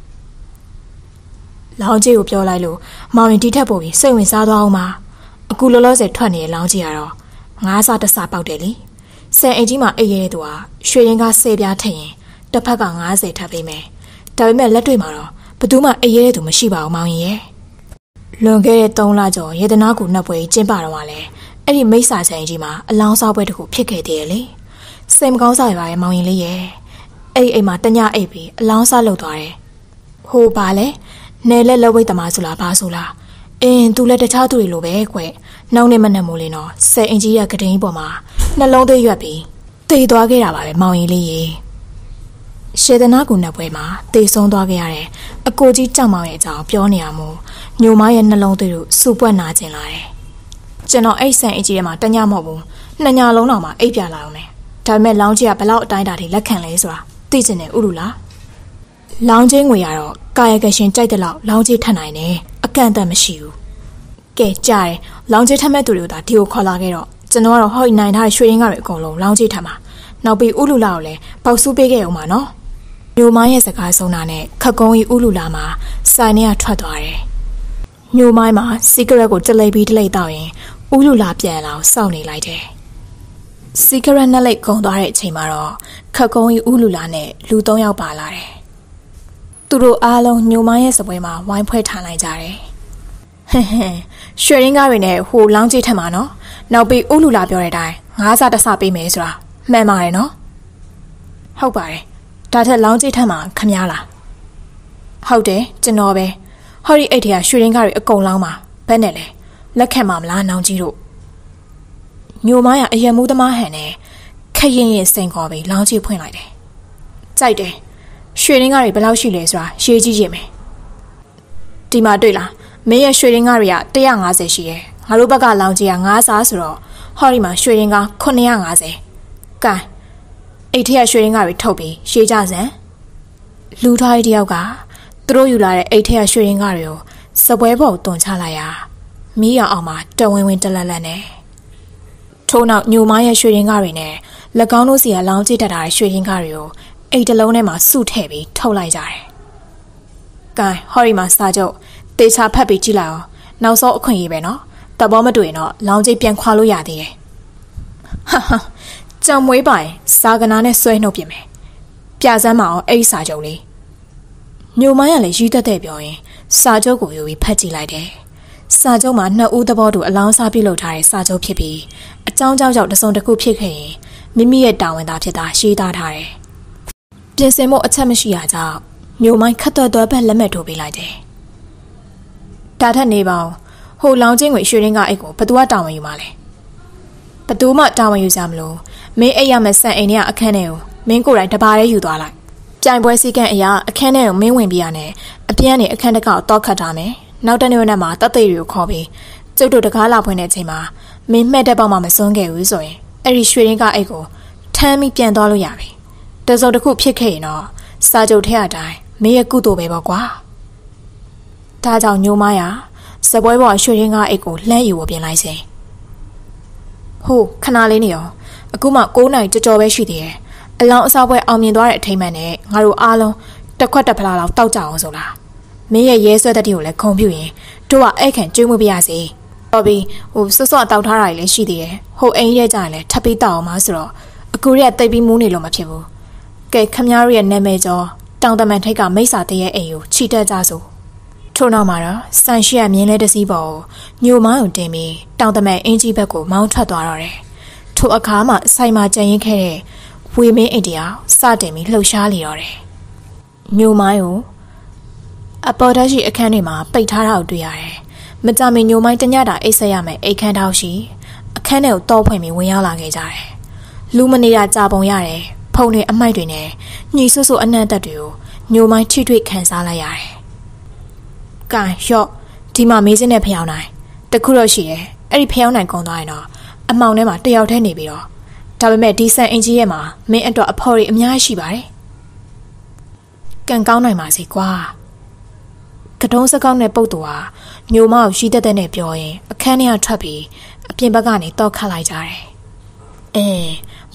လောင်းကြီးကိုပြောလိုက်လို့မောင်ရင်ဒီထက်ပိုပြီးစိတ်ဝင်စားသွားအောင်ပါအခုလောလောဆယ်ထွက်နေတဲ့လောင်းကြီးကတော့ငါးစားတစ်စားပေါက်တယ်လေဆယ်အိမ်ကြီးမှာအိပ်ရဲတဲ့သူကရွှေရင်ကဆယ်ပြားထည့်ရင်တစ်ဖက်ကငါးဆယ်ထပ်ပေးမယ်ဒါပေမဲ့လက်တွေ့မှာတော့ဘယ်သူမှအိပ်ရဲတဲ့သူမရှိပါဘူးမောင်ရင်ရဲ့လွန်ခဲ့တဲ့သုံးလကျော်ရေတနာကူနှစ်ပွဲကျင်းပတော့မှလည်းအဲ့ဒီမိစ္ဆာဆိုင်ကြီးမှာအလောင်းစားပွဲတစ်ခုဖြစ်ခဲ့သေးတယ်လေစိတ်မကောင်းစားရပါရဲ့မောင်ရင်လေးရဲ့အဲ့ဒီအိမ်မှာတညအိပ်ပြီးအလောင်းစားလုပ်သွားတယ်ဟိုပါလေနယ်လက်လက်ဝိတ်သမားဆိုလားဘာဆိုလားအင်းသူလည်းတခြားသူတွေလိုပဲကွနှောင်းနေမနဲ့မိုးလင်းတော့ဆယ်အင်ကြီးရကတိန်ပေါ်မှာနှလုံးသွေးရွက်ပြီးတေသွားခဲ့တာပါပဲမောင်ရင်လေးရေရှေဒနာကူနှစ်ပွဲမှာတေဆုံးသွားခဲ့ရတဲ့အကိုကြီးကြောက်မောင်ရဲ့အကြောင်းပြောနေရမို့ညိုမရဲ့နှလုံးသွေးတို့စူပွက်နာကျင်လာတယ်ကျွန်တော်အဲ့ဆန်အကြီးထဲမှာတညမဟုတ်ဘူးနှစ်ညလုံးတော့မှအိပ်ပြလာအောင်မယ်ဒါပေမဲ့လောင်းကြီးကဘလောက်အတိုင်းတာထိလက်ခံလဲဆိုတာသိချင်တယ်ဥလူလားလောင်းချင်းငွေရတော့ကာယကရှင်ကြိုက်တဲ့လောက်လောင်းကြီးထပ်နိုင်တယ်အကန့်အသတ်မရှိဘူးကဲကြားတယ်လောင်းကြီးထပ်မဲ့သူတွေကိုဒါဒီကိုခေါ်လာခဲ့တော့ကျွန်တော်ကတော့ဟော်နိုင်ထားတဲ့ရွှေရင်းကားတွေအကုန်လုံးလောင်းကြီးထပ်မှာနောက်ပြီးဥလူလာကိုလည်းပေါက်ဆူးပေးခဲ့အောင်ပါနော်ညိုမိုင်းရဲ့စကားဆုံးတာနဲ့ခက်ကုန်းကြီးဥလူလာမှာစိုင်နေရထွက်သွားတယ်ညိုမိုင်းမှာစီဂရက်ကိုတလိပ်ပြီးတလိပ်တောက်ရင်ဥလူလာပြန်လာစောင့်နေလိုက်တယ်စီဂရက်နဲ့လိုက်ကုန်သွားတဲ့အချိန်မှာတော့ခက်ကုန်းကြီးဥလူလာနဲ့လူသုံးယောက်ပါလာတယ်သူတို့အားလုံးညိုမိုင်းရဲ့စပွဲမှာဝိုင်းဖွဲ့ထားလိုက်ကြတယ်ဟဲ့ဟဲ့ရွှေရင်းကားတွေနဲ့ဟိုလောင်းကြီးထက်မှာနော်နောက်ပြီးဥလူလာပြောတဲ့အတိုင်းငါးစားတစ်စားပေးမယ်ဆိုတာမှန်ပါတယ်နော်ဟုတ်ပါတယ်ဒါထက်လောင်းကြီးထက်မှာခမလားဟုတ်တယ်ကျွန်တော်ပဲဟောဒီအိတ်ထဲကရွှေရင်းကားတွေအကုန်လောင်းပါဘယ်နဲ့လဲလက်ခံမှာမလားနောင်ကြီးတို့ညိုမိုင်းကအယံမူးသမားဟန်နဲ့ခရင်ရင်စိန်ခေါ်ပြီးလောင်းကြီးဖွင့်လိုက်တယ်ကြိုက်တယ်ရွှေရင်းကားတွေဘယ်လောက်ရှိလဲဆိုတာရေးကြည့်ကြည့်မယ်ဒီမှာတွေ့လားမင်းရဲ့ရွှေရင်းကားတွေကone fiftyရှိတယ်ငါတို့ဘက်ကလောင်းကြီးကငါးစားဆိုတော့ဟောဒီမှာရွှေရင်းကားnine fiftyကဲအိတ်ထက်ရွှေရင်းကားတွေထုတ်ပြီးရေးကြစမ်းလူထားရီတယောက်ကသူတို့ယူလာတဲ့အိတ်ထက်ရွှေရင်းကားတွေကိုစပွဲပေါ်တွန်ချလိုက်ရမီးရအောင်မှာတဝင်းဝင်းတလက်လက်နဲ့ထိုးနောက်ညိုမိုင်းရဲ့ရွှေရင်းကားတွေနဲ့လက်ကောင်းတို့စီကလောင်းကြည့်တတ်တာရွှေရင်းကားတွေကိုအိတ်တလုံးထဲမှာစုထည့်ပြီးထုတ်လိုက်ကြတယ်။ကဲဟောဒီမှာစာချုပ်တေချာဖတ်ပြီးကြည့်လိုက်အောင်နောက်ဆုံးအခွင့်အရေးပဲနော်။တဘောမတွေ့ရင်တော့လောင်းကြည့်ပြန်ခွာလို့ရသေးတယ်။ဟာဟာကြံမွေးပိုင်စာကနာနဲ့ဆွဲနှုတ်ပြင်မယ်။ပြစမ်းမအောင်အဲ့ဒီစာချုပ်လေးညိုမိုင်းကလည်းရည်သက်တဲ့ပြောရင်စာချုပ်ကိုယူပြီးဖတ်ကြည့်လိုက်တယ်။စာချုပ်မှာနှစ်ဦးသဘောတူအလောင်းစားပြုလုပ်ထားတဲ့စာချုပ်ဖြစ်ပြီးအကြောင်းကြောင့်ကြောင့်တစုံတစ်ခုဖြစ်ခဲ့ရင်မိမိရဲ့တာဝန်သားဖြစ်တာရှင်းသားထားတယ်။ပြင်ဆင်မှုအချက်မရှိရကြောင်းညိုမိုင်းခတ်သွက်သွက်ပဲလက်မဲ့ထိုးပေးလိုက်တယ်။ဒါထက်နေပါဦးဟိုလောင်ချင်းကိုရွှေရင်းကအိတ်ကိုဘသူကတာဝန်ယူမှာလဲ။ဘသူမှတာဝန်ယူကြမလို့မင်းအိတ်ရမယ်ဆန်အိမ်ထဲကအခန်းထဲကိုမင်းကိုယ်တိုင်တပါးလေးယူသွားလိုက်။ပြိုင်ပွဲစည်းကမ်းအရာအခန်းထဲကိုမင်းဝင်ပြရနဲ့အပြန်းနဲ့အခန်းတကောက်တော့ခတ်ထားမယ်။နောက်တနေ့ရက်မှာတပ်သိတွေကိုခေါ်ပြီးကျုပ်တို့တကားလာဖွင့်တဲ့အချိန်မှာမင်းမှဲ့တဲ့ပေါက်မှမစွန်းခဲ့ဘူးဆိုရင်အဲ့ဒီရွှေရင်းကအိတ်ကိုထမ်းပြီးပြန်သွားလို့ရပြီ။တစုံတစ်ခုဖြစ်ခဲ့ရင်တော့စာချုပ်ထဲအတိုင်းမင်းရဲ့ကုသိုလ်ပဲပေါ့ကွာ။ဒါကြောင့်ညိုမရစပွဲပေါ်ရွှေရင်းကအိတ်ကိုလှမ်းယူဝပြင်လိုက်စဉ်ဟိုခဏလေးနေရောအခုမှnineနာရီကြော်ကြော်ပဲရှိသေးတယ်။အလောင်းအစားပွဲအောင်မြင်သွားတဲ့အထိမ်းအမှန်နဲ့ငါတို့အားလုံးတစ်ခွက်တစ်ဖလားလောက်တောက်ကြအောင်ဆိုလား။မင်းရဲ့ရဲဆွဲတဲ့တီကိုလည်းခုံပြူရင်တို့ကအဲ့ခံကျွေးမွေးပြရစီ။တော်ပြီဟိုစွတ်စွတ်တောက်ထားတာလည်းရှိသေးတယ်။ဟိုအိမ်ရဲ့ကြရင်လည်းထပ်ပြီးတောက်အောင်ပါဆိုတော့အကူရက်တိတ်ပြီးမူးနေလို့မဖြစ်ဘူး။ကဲခမည်းရဲ့နာမည်ကျော်တောင်တမန်ထိတ်ကမိစ္ဆာတရဲ့အိမ်ကိုခြိတက်ကြစို့။ထို့နောက်မှာတော့ဆန်ရှိရမြင်းလဲတစည်းပေါ်ညိုမောင်းကိုတင်ပြီးတောင်တမန်အင်းကြီးဘက်ကိုမောင်းထွက်သွားတော့တယ်။ထိုအခါမှဆိုင်မှာကြံရင်ခဲ့တဲ့ဝေမင်းအိတ်တရားစတင်ပြီးလှုပ်ရှားလေတော့တယ်။ညိုမိုင်းကိုအပေါ်ဓာတ်ရှိအခန်းတွေမှာပိတ်ထားတာကိုတွေ့ရတယ်။မကြမီညိုမိုင်းတညတာအိတ်ဆက်ရမယ်အိတ်ခန်းထောက်ရှိအခန်းထဲကိုတောဖွင့်ပြီးဝင်ရောက်လာခဲ့ကြတယ်။လူမနေတာကြာပုံရတယ်။ဖုန်တွေအမိုက်တွေနဲ့ညှိဆွဆွအနှံ့သက်တွေကိုညိုမိုင်းထိတွေ့ခံစားလိုက်ရတယ်။ကဲရော့ဒီမှာမေးစင်းနဲ့ဖျောင်းနိုင်တခုတော့ရှိတယ်။အဲ့ဒီဖျောင်းနိုင်ကုန်သွားရင်တော့အမောင်ထဲမှာတယောက်တည်းနေပြီးတော့ဒါပေမဲ့ဒီဆန်အင်ကြီးရဲ့မှာမင်းအတွက်အဖော်တွေအများကြီးရှိပါတယ်။ကံကောင်းနိုင်ပါစေကွာ။ကတုံးစကောင်းတဲ့ပုတ်တူဟာညိုမောက်ရှိတဲ့တဲ့နဲ့ပြောရင်အခန်းထဲကထွက်ပြီးအပြင်ဘက်ကနေတော့ခတ်လိုက်ကြတယ်။အင်း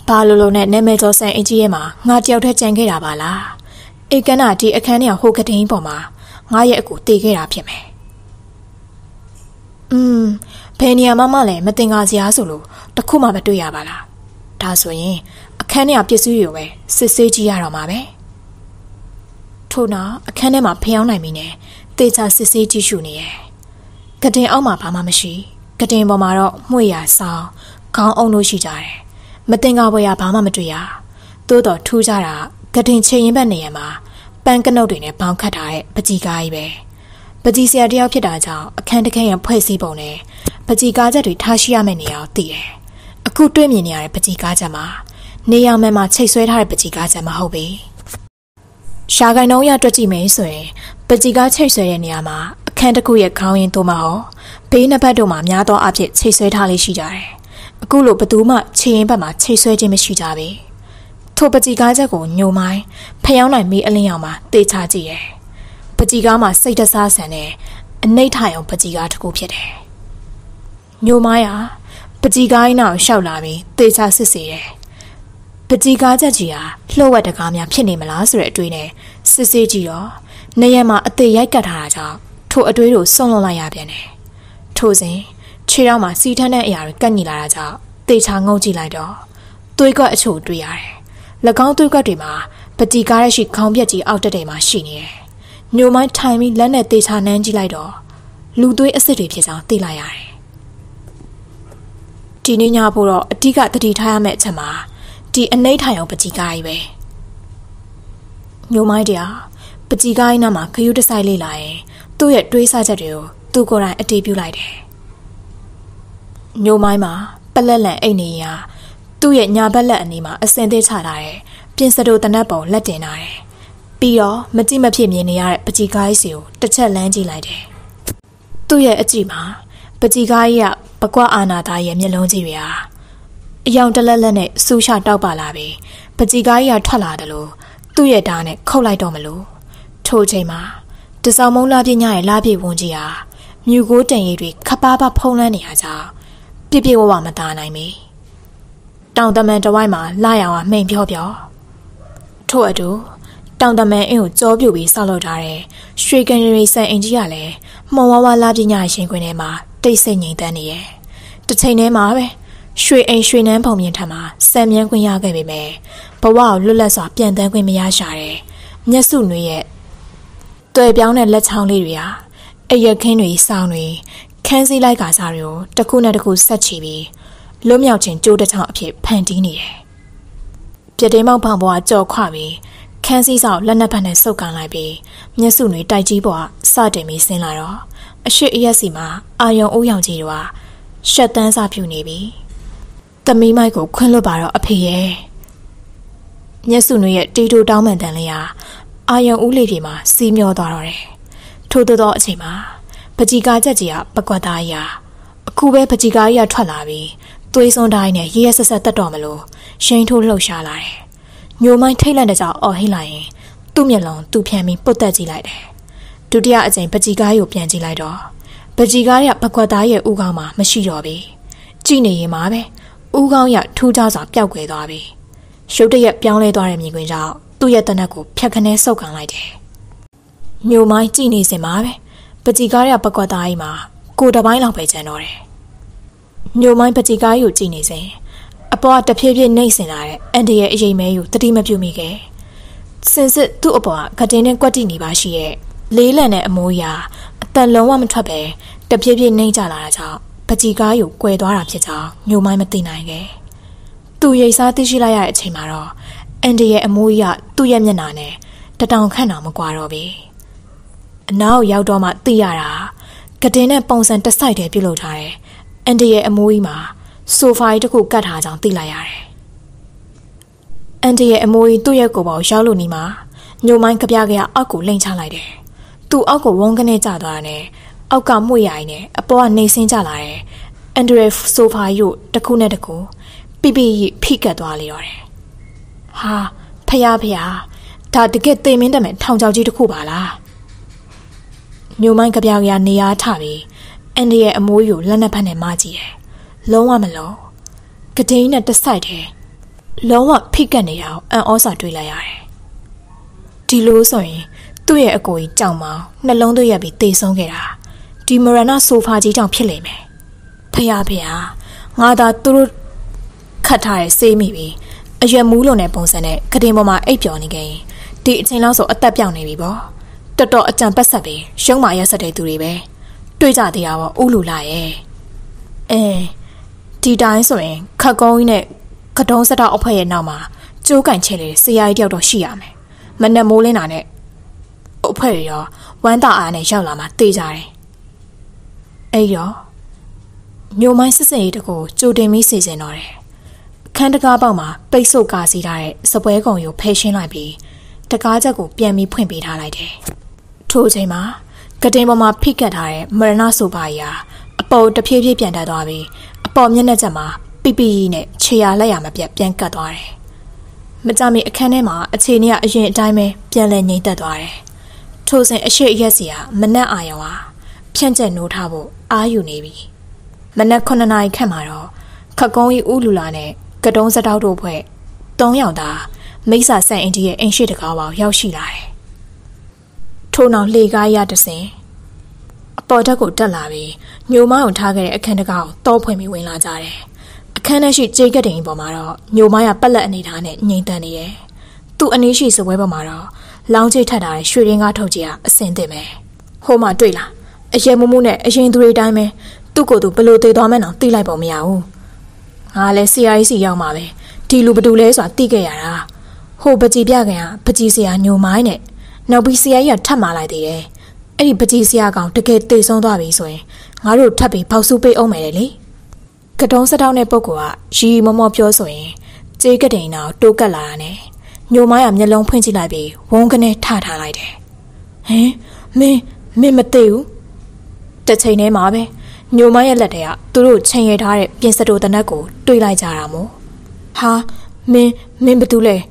ဘါလိုလိုနဲ့နာမည်ကျော်ဆန်အင်ကြီးရဲ့မှာငါတယောက်တည်းကြံခဲ့တာပါလားအေကနာဒီအခန်းထဲဟိုကတိန်ပေါ်မှာငါရဲ့အကူတေခဲ့တာဖြစ်မယ်อืมဘယ်နေရာမှမလဲမတင်ကားစရာဆိုလို့တခုမှမတွေ့ရပါလားဒါဆိုရင်အခန်းထဲပစ္စည်းတွေပဲစစ်ဆေးကြည့်ရတော့မှာပဲထို့နောက်အခန်းထဲမှာဖျောင်းနိုင်ပြီနဲ့တေချာစစ်ဆေးကြည့်ရှုနေရဲ့ကတင်အောက်မှာဘာမှမရှိကတင်ပေါ်မှာတော့မှု့ရဆောင်ခေါင်းအုံလို့ရှိကြတယ်မတင်ကားဘွယ်ရဘာမှမတွေ့ရသို့တော်ထူးကြတာကတင်ချင်ရင်ဘက်နေရမှာပန်းကနုတ်တွေနဲ့ပေါင်းခတ်ထားတဲ့ပကြီးကားကြီးပဲပကြီးဆရာတယောက်ဖြစ်တာကြောင့်အခန်းတစ်ခန်းရဖွဲ့စည်းပုံနဲ့ပကြီးကားချက်တွေထားရှိရမယ့်နေရာကိုသိတယ်အခုတွေ့မြင်နေရတဲ့ပကြီးကားချက်မှာနေရာမှန်မှာချိတ်ဆွဲထားတဲ့ပကြီးကားချက်မဟုတ်ဘူးရှားကိုင်နှုံးရတွက်ကြည့်မယ်ဆိုရင်ပကြီးကားချိတ်ဆွဲတဲ့နေရာမှာအခန်းတစ်ခုရဲ့ခေါင်းရင်းသို့မဟုတ်ဘေးနှစ်ဘက်တို့မှာများသောအားဖြင့်ချိတ်ဆွဲထားလေးရှိကြတယ်အခုလိုဘသူမှခြေရင်ဘက်မှာချိတ်ဆွဲခြင်းမရှိကြဘူးထိုပကြီးကားချက်ကိုညိုမိုင်းဖျောင်းနိုင်မီအလင်းရောင်မှာတေချာကြည့်တယ်ပကြီးကားမှာစိတ်တစားဆန်တဲ့အနိဋ္ဌာယုံပကြီးကားတစ်ခုဖြစ်တယ်ညိုမိုင်းဟာပကြီးကားကြီးနောက်ရှောက်လာပြီးတေချာစစ်ဆေးတယ်ပကြီးကားချက်ကြီးဟာလှုပ်ဝက်တကားများဖြစ်နေမလားဆိုတဲ့အတွေးနဲ့စစ်ဆေးကြည့်တော့နေရမှာအသေးရိုက်ကတ်ထားတာကြောင့်ထိုအတွေးကိုစွန့်လွတ်လိုက်ရပြန်တယ်ထို့စဉ်ခြေထောက်မှာစီထန်းတဲ့အရာတွေကပ်ညီလာတာကြောင့်တေချာငုံကြည့်လိုက်တော့သွေးကွက်အချို့တွေ့ရတယ်၎င်းသွေးကွက်တွေမှာပကြီးကားရရှိခေါင်းပြက်ကြီးအောက်တက်တွေမှာရှိနေတယ်ညိုမိုင်းထိုင်ပြီးလက်နဲ့တေချာနှမ်းကြည့်လိုက်တော့လူသွေးအစစ်တွေဖြစ်ကြောင်းသိလိုက်ရတယ်ဒီနေ့ညဖို့တော့အတိကတတိထားရမယ့်အချက်မှာဒီအနိဋ္ဌာယုံပကြီးကားကြီးပဲညိုမိုင်းတရားပကြီးကားကြီးနားမှာခရူးတဆိုင်လေးလာရင်သူ့ရဲ့တွေးဆချက်တွေကိုသူ့ကိုယ်တိုင်အတည်ပြုလိုက်တယ်ညိုမိုင်းမှာပလက်လန်အိတ်နေရသူ့ရဲ့ညာဘက်လက်အနီးမှာအစင်သေးချထားတဲ့ပြင်စတိုတနက်ပုံလက်တင်ထားတယ်ပြီးတော့မကြည့်မဖြစ်မြင်နေရတဲ့ပကြီးကားကြီးစီကိုတစ်ချက်လမ်းကြည့်လိုက်တယ်သူ့ရဲ့အကြည့်မှာပကြီးကားကြီးကပကွက်အာနာသားရဲ့မျက်လုံးကြီးတွေဟာအယောင်တလက်လက်နဲ့စူးရှတောက်ပါလာပြီးပကြီးကားကြီးကထွက်လာတယ်လို့သူ့ရဲ့ဓာတ်နဲ့ခုတ်လိုက်တော့မလို့ထို့ချိန်မှာတစောင်းမုံလာပြညရဲ့လာပြည့်ဝန်းကြီးဟာမြူကိုတန်ရည်တွေခပါပဖုံးလန်းနေရကြောင်းပြပြဝဝမသားနိုင်ပြီတောင်တမန်တဝိုက်မှာလာရောင်ကမှိန်ပြောပြောထို့အတူတောင်တမန်အင်းကိုကြောပြူပြီးဆောက်လုပ်ထားတဲ့ရွှေကန်ရီဆန်အင်ကြီးကလည်းမှုံဝါးဝါလာပြညရှင်ခွင်ထဲမှာတိတ်ဆိတ်ငြိမ်သက်နေရဲ့တစ်ချိန်တည်းမှာပဲရွှေအိမ်ရွှေနန်းပုံမြင်ထမှာစံမြန်းခွင့်ရခဲ့ပေမဲ့ဘဝကိုလွတ်လပ်စွာပြန်တန်းခွင့်မရရှာတဲ့မျက်စုနွေရဲ့တွေ့ပြောင်းတဲ့လက်ချောင်းလေးတွေဟာအရက်ခင်းတွေစောင်းတွေခန်းစည်းလိုက်ကစားတွေကိုတစ်ခုနဲ့တစ်ခုဆက်ချီပြီးလွတ်မြောက်ခြင်းကြိုးတစ်ချောင်းအဖြစ်ဖန်တီးနေတယ်။ပြတင်းမောက်ဖောင်ပေါ်ကကြော်ခွပြီးခန်းစည်းဆောင်လက်နက်ဖက်နဲ့စုပ်ကန်လိုက်ပြီးမျက်စုနွေတိုက်ကြီးပေါ်ကစတင်ပြီးဆင်းလာတော့အရှိအရက်စီမှာအာယုံအိုးရောင်ကြီးတွေကရှက်တန်းစားပြူနေပြီ။သမီးမိုက်ကိုခွင်းလွတ်ပါတော့အဖေရဲ့မျက်စုနွေရဲ့တီတိုတောင်းမှန်တန်လေးဟာအာယုံဦးလေးတွေမှာစီးမျောသွားတော့တယ်။ထို့သောအချိန်မှာပကြီးကားချက်ကြီးကပကွက်သားကြီးဟာအခုပဲပကြီးကားကြီးကထွက်လာပြီးသွေးစွန်းတိုင်းနဲ့ရဲရဲဆက်ဆက်တက်တော်မလို့ရှိန်ထိုးလှုပ်ရှားလာတယ်။ညိုမိုင်းထိတ်လန့်တဲ့ကြောင်အော်ဟိလိုက်ရင်သူ့မျက်လုံးသူ့ဖြန်ပြီးပုတ်တက်ကြည့်လိုက်တယ်။ဒုတိယအကြိမ်ပကြီးကားကြီးကိုပြန်ကြည့်လိုက်တော့ပကြီးကားရဲ့ပကွက်သားရဲ့ဥကောင်းမှာမရှိတော့ပြီ။ကြည့်နေရင်မှာပဲဥကောင်းရထူးခြားစွာပျောက်ကွယ်သွားပြီ။ရုတ်တရက်ပြောင်းလဲသွားတဲ့မြင်ကွင်းကြောင့်သူ့ရဲ့တနက်ကိုဖြတ်ခနဲဆုပ်ကန်လိုက်တယ်။ညိုမိုင်းကြည့်နေစင်မှာပဲပကြီးကားရပကွက်သားကြီးမှာကိုတပိုင်းလောက်ပဲကျန်တော့တယ်။ညိုမိုင်းပကြီးကားကြီးကိုကြည့်နေစဉ်အပေါ်ကတဖြည်းဖြည်းနှိမ့်စင်လာတဲ့အန်ဒီရဲ့အရေးမဲကိုတတိမပြုမိခဲ့။စင်စစ်သူ့အပေါ်ကကတင်နဲ့ကွက်တိနေပါရှိရဲ့လေးလံတဲ့အမိုးရာအတန်လုံးဝမထွက်ပဲတဖြည်းဖြည်းနှိမ့်ကျလာတာကြောင့်ပကြီးကားကိုကွယ်သွားတာဖြစ်ကြောင်းညိုမိုင်းမသိနိုင်ခဲ့။သူရိတ်စားသိရှိလိုက်ရတဲ့အချိန်မှာတော့အန်ဒီရဲ့အမိုးရသူ့ရဲ့မျက်နှာနဲ့တတောင်ခန့်တောင်မကွာတော့ပြီ။အနောက်ရောက်တော့မှသိရတာကတင်နဲ့ပုံစံတစ်ဆိုင်တည်းပြုတ်လုပ်ထားတယ်။အန်ဒီရဲ့အမိုးကြီးမှာဆိုဖာကြီးတစ်ခုကတ်ထားကြောင်းသိလိုက်ရတယ်။အန်ဒီရဲ့အမိုးကြီးသူ့ရဲ့ကိုယ်ပေါ်ရောက်လို့နေမှာညိုမိုင်းကပြားကရအောက်ကိုလိမ့်ချလိုက်တယ်။သူ့အောက်ကိုဝုန်းကနေကျသွားတယ်နဲ့အောက်ကမှု့ရိုင်နဲ့အပေါ်ကနေဆင်းကျလာတယ်။အန်ဒီရဲ့ဆိုဖာကြီးကိုတစ်ခုနဲ့တစ်ခုပြပြဖိကတ်သွားလေတော့တယ်။ဟာဖယားဖယားဒါတကယ်သိမင်းတက်မဲ့ထောင်ချောက်ကြီးတစ်ခုပါလား။ညိုမိုင်းကပြားကရနေရာထပြီးအန်ဒီရဲ့အမိုးကြီးကိုလက်နက်ဖက်နဲ့မကြည့်တယ်။လုံးဝမလုံးကတိန်နဲ့တဆိုင်တယ်လုံးဝဖိကက်နေတာကိုအံ့ဩစွာတွေးလိုက်ရတယ်ဒီလိုဆိုရင်သူ့ရဲ့အကိုကြီးကြောင်မောင်နှလုံးသွင်းရပြီးတေဆုံးခဲ့တာဒီမရဏဆိုဖာကြီးကြောင့်ဖြစ်လိမ့်မယ်ဖယားဖယားငါသာသူတို့ခတ်ထားတဲ့ဆေးမိပြီးအရွယ်မူးလွန်တဲ့ပုံစံနဲ့ကတင်ပေါ်မှာအိပ်ပျော်နေခဲ့ရင်ဒီအချိန်လောက်ဆိုအသက်ပြောင်းနေပြီပေါ့တော်တော်အကြံပတ်ဆက်ပြီးရှုံးမာရက်ဆက်တဲ့သူတွေပဲတွေးကြသေးတာပေါ့ဥလူလာရဲ့အဲဒီတိုင်းဆိုရင်ခက်ကုန်းကြီးနဲ့ကတုံးစတောက်အဖွဲရဲ့နောက်မှာကျိုးကန်ချဲလေဆရာကြီးတယောက်တော့ရှိရမယ်မနဲ့မိုးလင်းတာနဲ့အဖွဲရောဝမ်းသာအားနဲ့ရောက်လာမှတေးကြတယ်အဲ့ရောမြို့မိုင်းစစ်စင်ရေးတကူကြိုတင်ပြီးစီစဉ်တော့တယ်အခန်းတကားပေါက်မှာပိတ်ဆို့ကာစီထားတဲ့စပွဲကုံကိုဖယ်ရှင်းလိုက်ပြီးတကားချက်ကိုပြန်ပြီးဖွင့်ပေးထားလိုက်တယ်ထို့အချိန်မှာကတင်ပေါ်မှာဖိကတ်ထားတဲ့မရဏဆိုပါကြီးဟာအပေါ်တဖြည်းဖြည်းပြန်တက်သွားပြီးအပေါ်မျက်နှာချက်မှာပိပိကြီးနဲ့ခြေရလက်ရမပြတ်ပြန်ကတ်သွားတယ်မကြမီအခန်းထဲမှာအခြေအနေကအရင်အတိုင်းပဲပြန်လည်ငြိမ်သက်သွားတယ်ထို့စဉ်အရှိအရက်စီဟာမနက်အာရုံဟာဖြန့်ကျက်နိုးထားဖို့အားယူနေပြီမနက်ခုနှစ်နာရီခန့်မှာတော့ခက်ကုန်းကြီးဦးလူလာနဲ့ကတုံးစတောက်တို့ဖွဲ့သုံးယောက်သာမိစ္ဆာဆန်အင်ကြီးရဲ့အိမ်ရှိတကားပေါရောက်ရှိလာတယ်ထို့နောက်လှေကားရတစင်အပေါ်တက်ကိုတက်လာပြီးညိုမအောင်ထားခဲ့တဲ့အခန်းတကားကိုတောဖွင့်ပြီးဝင်လာကြတယ်အခန်းထဲရှိကြေးကတိန်ပေါ်မှာတော့ညိုမရပက်လက်အနေထားနဲ့ငြိမ်သက်နေတယ်သူ့အနည်းရှိစပွဲပေါ်မှာတော့လောင်းချိတ်ထပ်ထားတဲ့ရွှေရင်းကားထုတ်ကြီးကအစင်သစ်ပဲဟိုမှာတွေ့လားအရင်မမှုနဲ့အရင်သူတွေတိုင်းပဲသူ့ကိုယ်သူဘလို့သေးသွားမှန်းတော့သိလိုက်ပုံမရဘူးငါလည်း စီ အို အီ စီ ရောက်မှာပဲဒီလူဘသူလဲဆိုတာသိခဲ့ရတာဟိုပကြီးပြခင်ကပကြီးဆရာညိုမိုင်းနဲ့နောက်ပြီးဆရာကြီးကထပ်မာလိုက်သေးတယ်အဲ့ဒီပကြီးဆရာကောင်တကယ်တေဆုံးသွားပြီဆိုရင်ငါတို့ထပ်ပြီးပေါက်စုပေးအောင်မယ်လေကတုံးစတောက်တဲ့ပုဂ္ဂိုလ်ကရီမောမောပြောဆိုရင်ကြေးကတိန်နာတိုးကတ်လာတာနဲ့ညိုမိုင်းကမျက်လုံးဖွင့်ကြည့်လိုက်ပြီးဝုန်းကနေထထားလိုက်တယ်ဟင်မင်းမင်းမသိဘူးတစ်ချိန်တည်းမှာပဲညိုမိုင်းရဲ့လက်ထဲကသူတို့ချိန်ရထားတဲ့ပြင်စတိုတနက်ကိုတွေးလိုက်ကြတာမို့ဟာမင်းမင်းဘာတူလဲ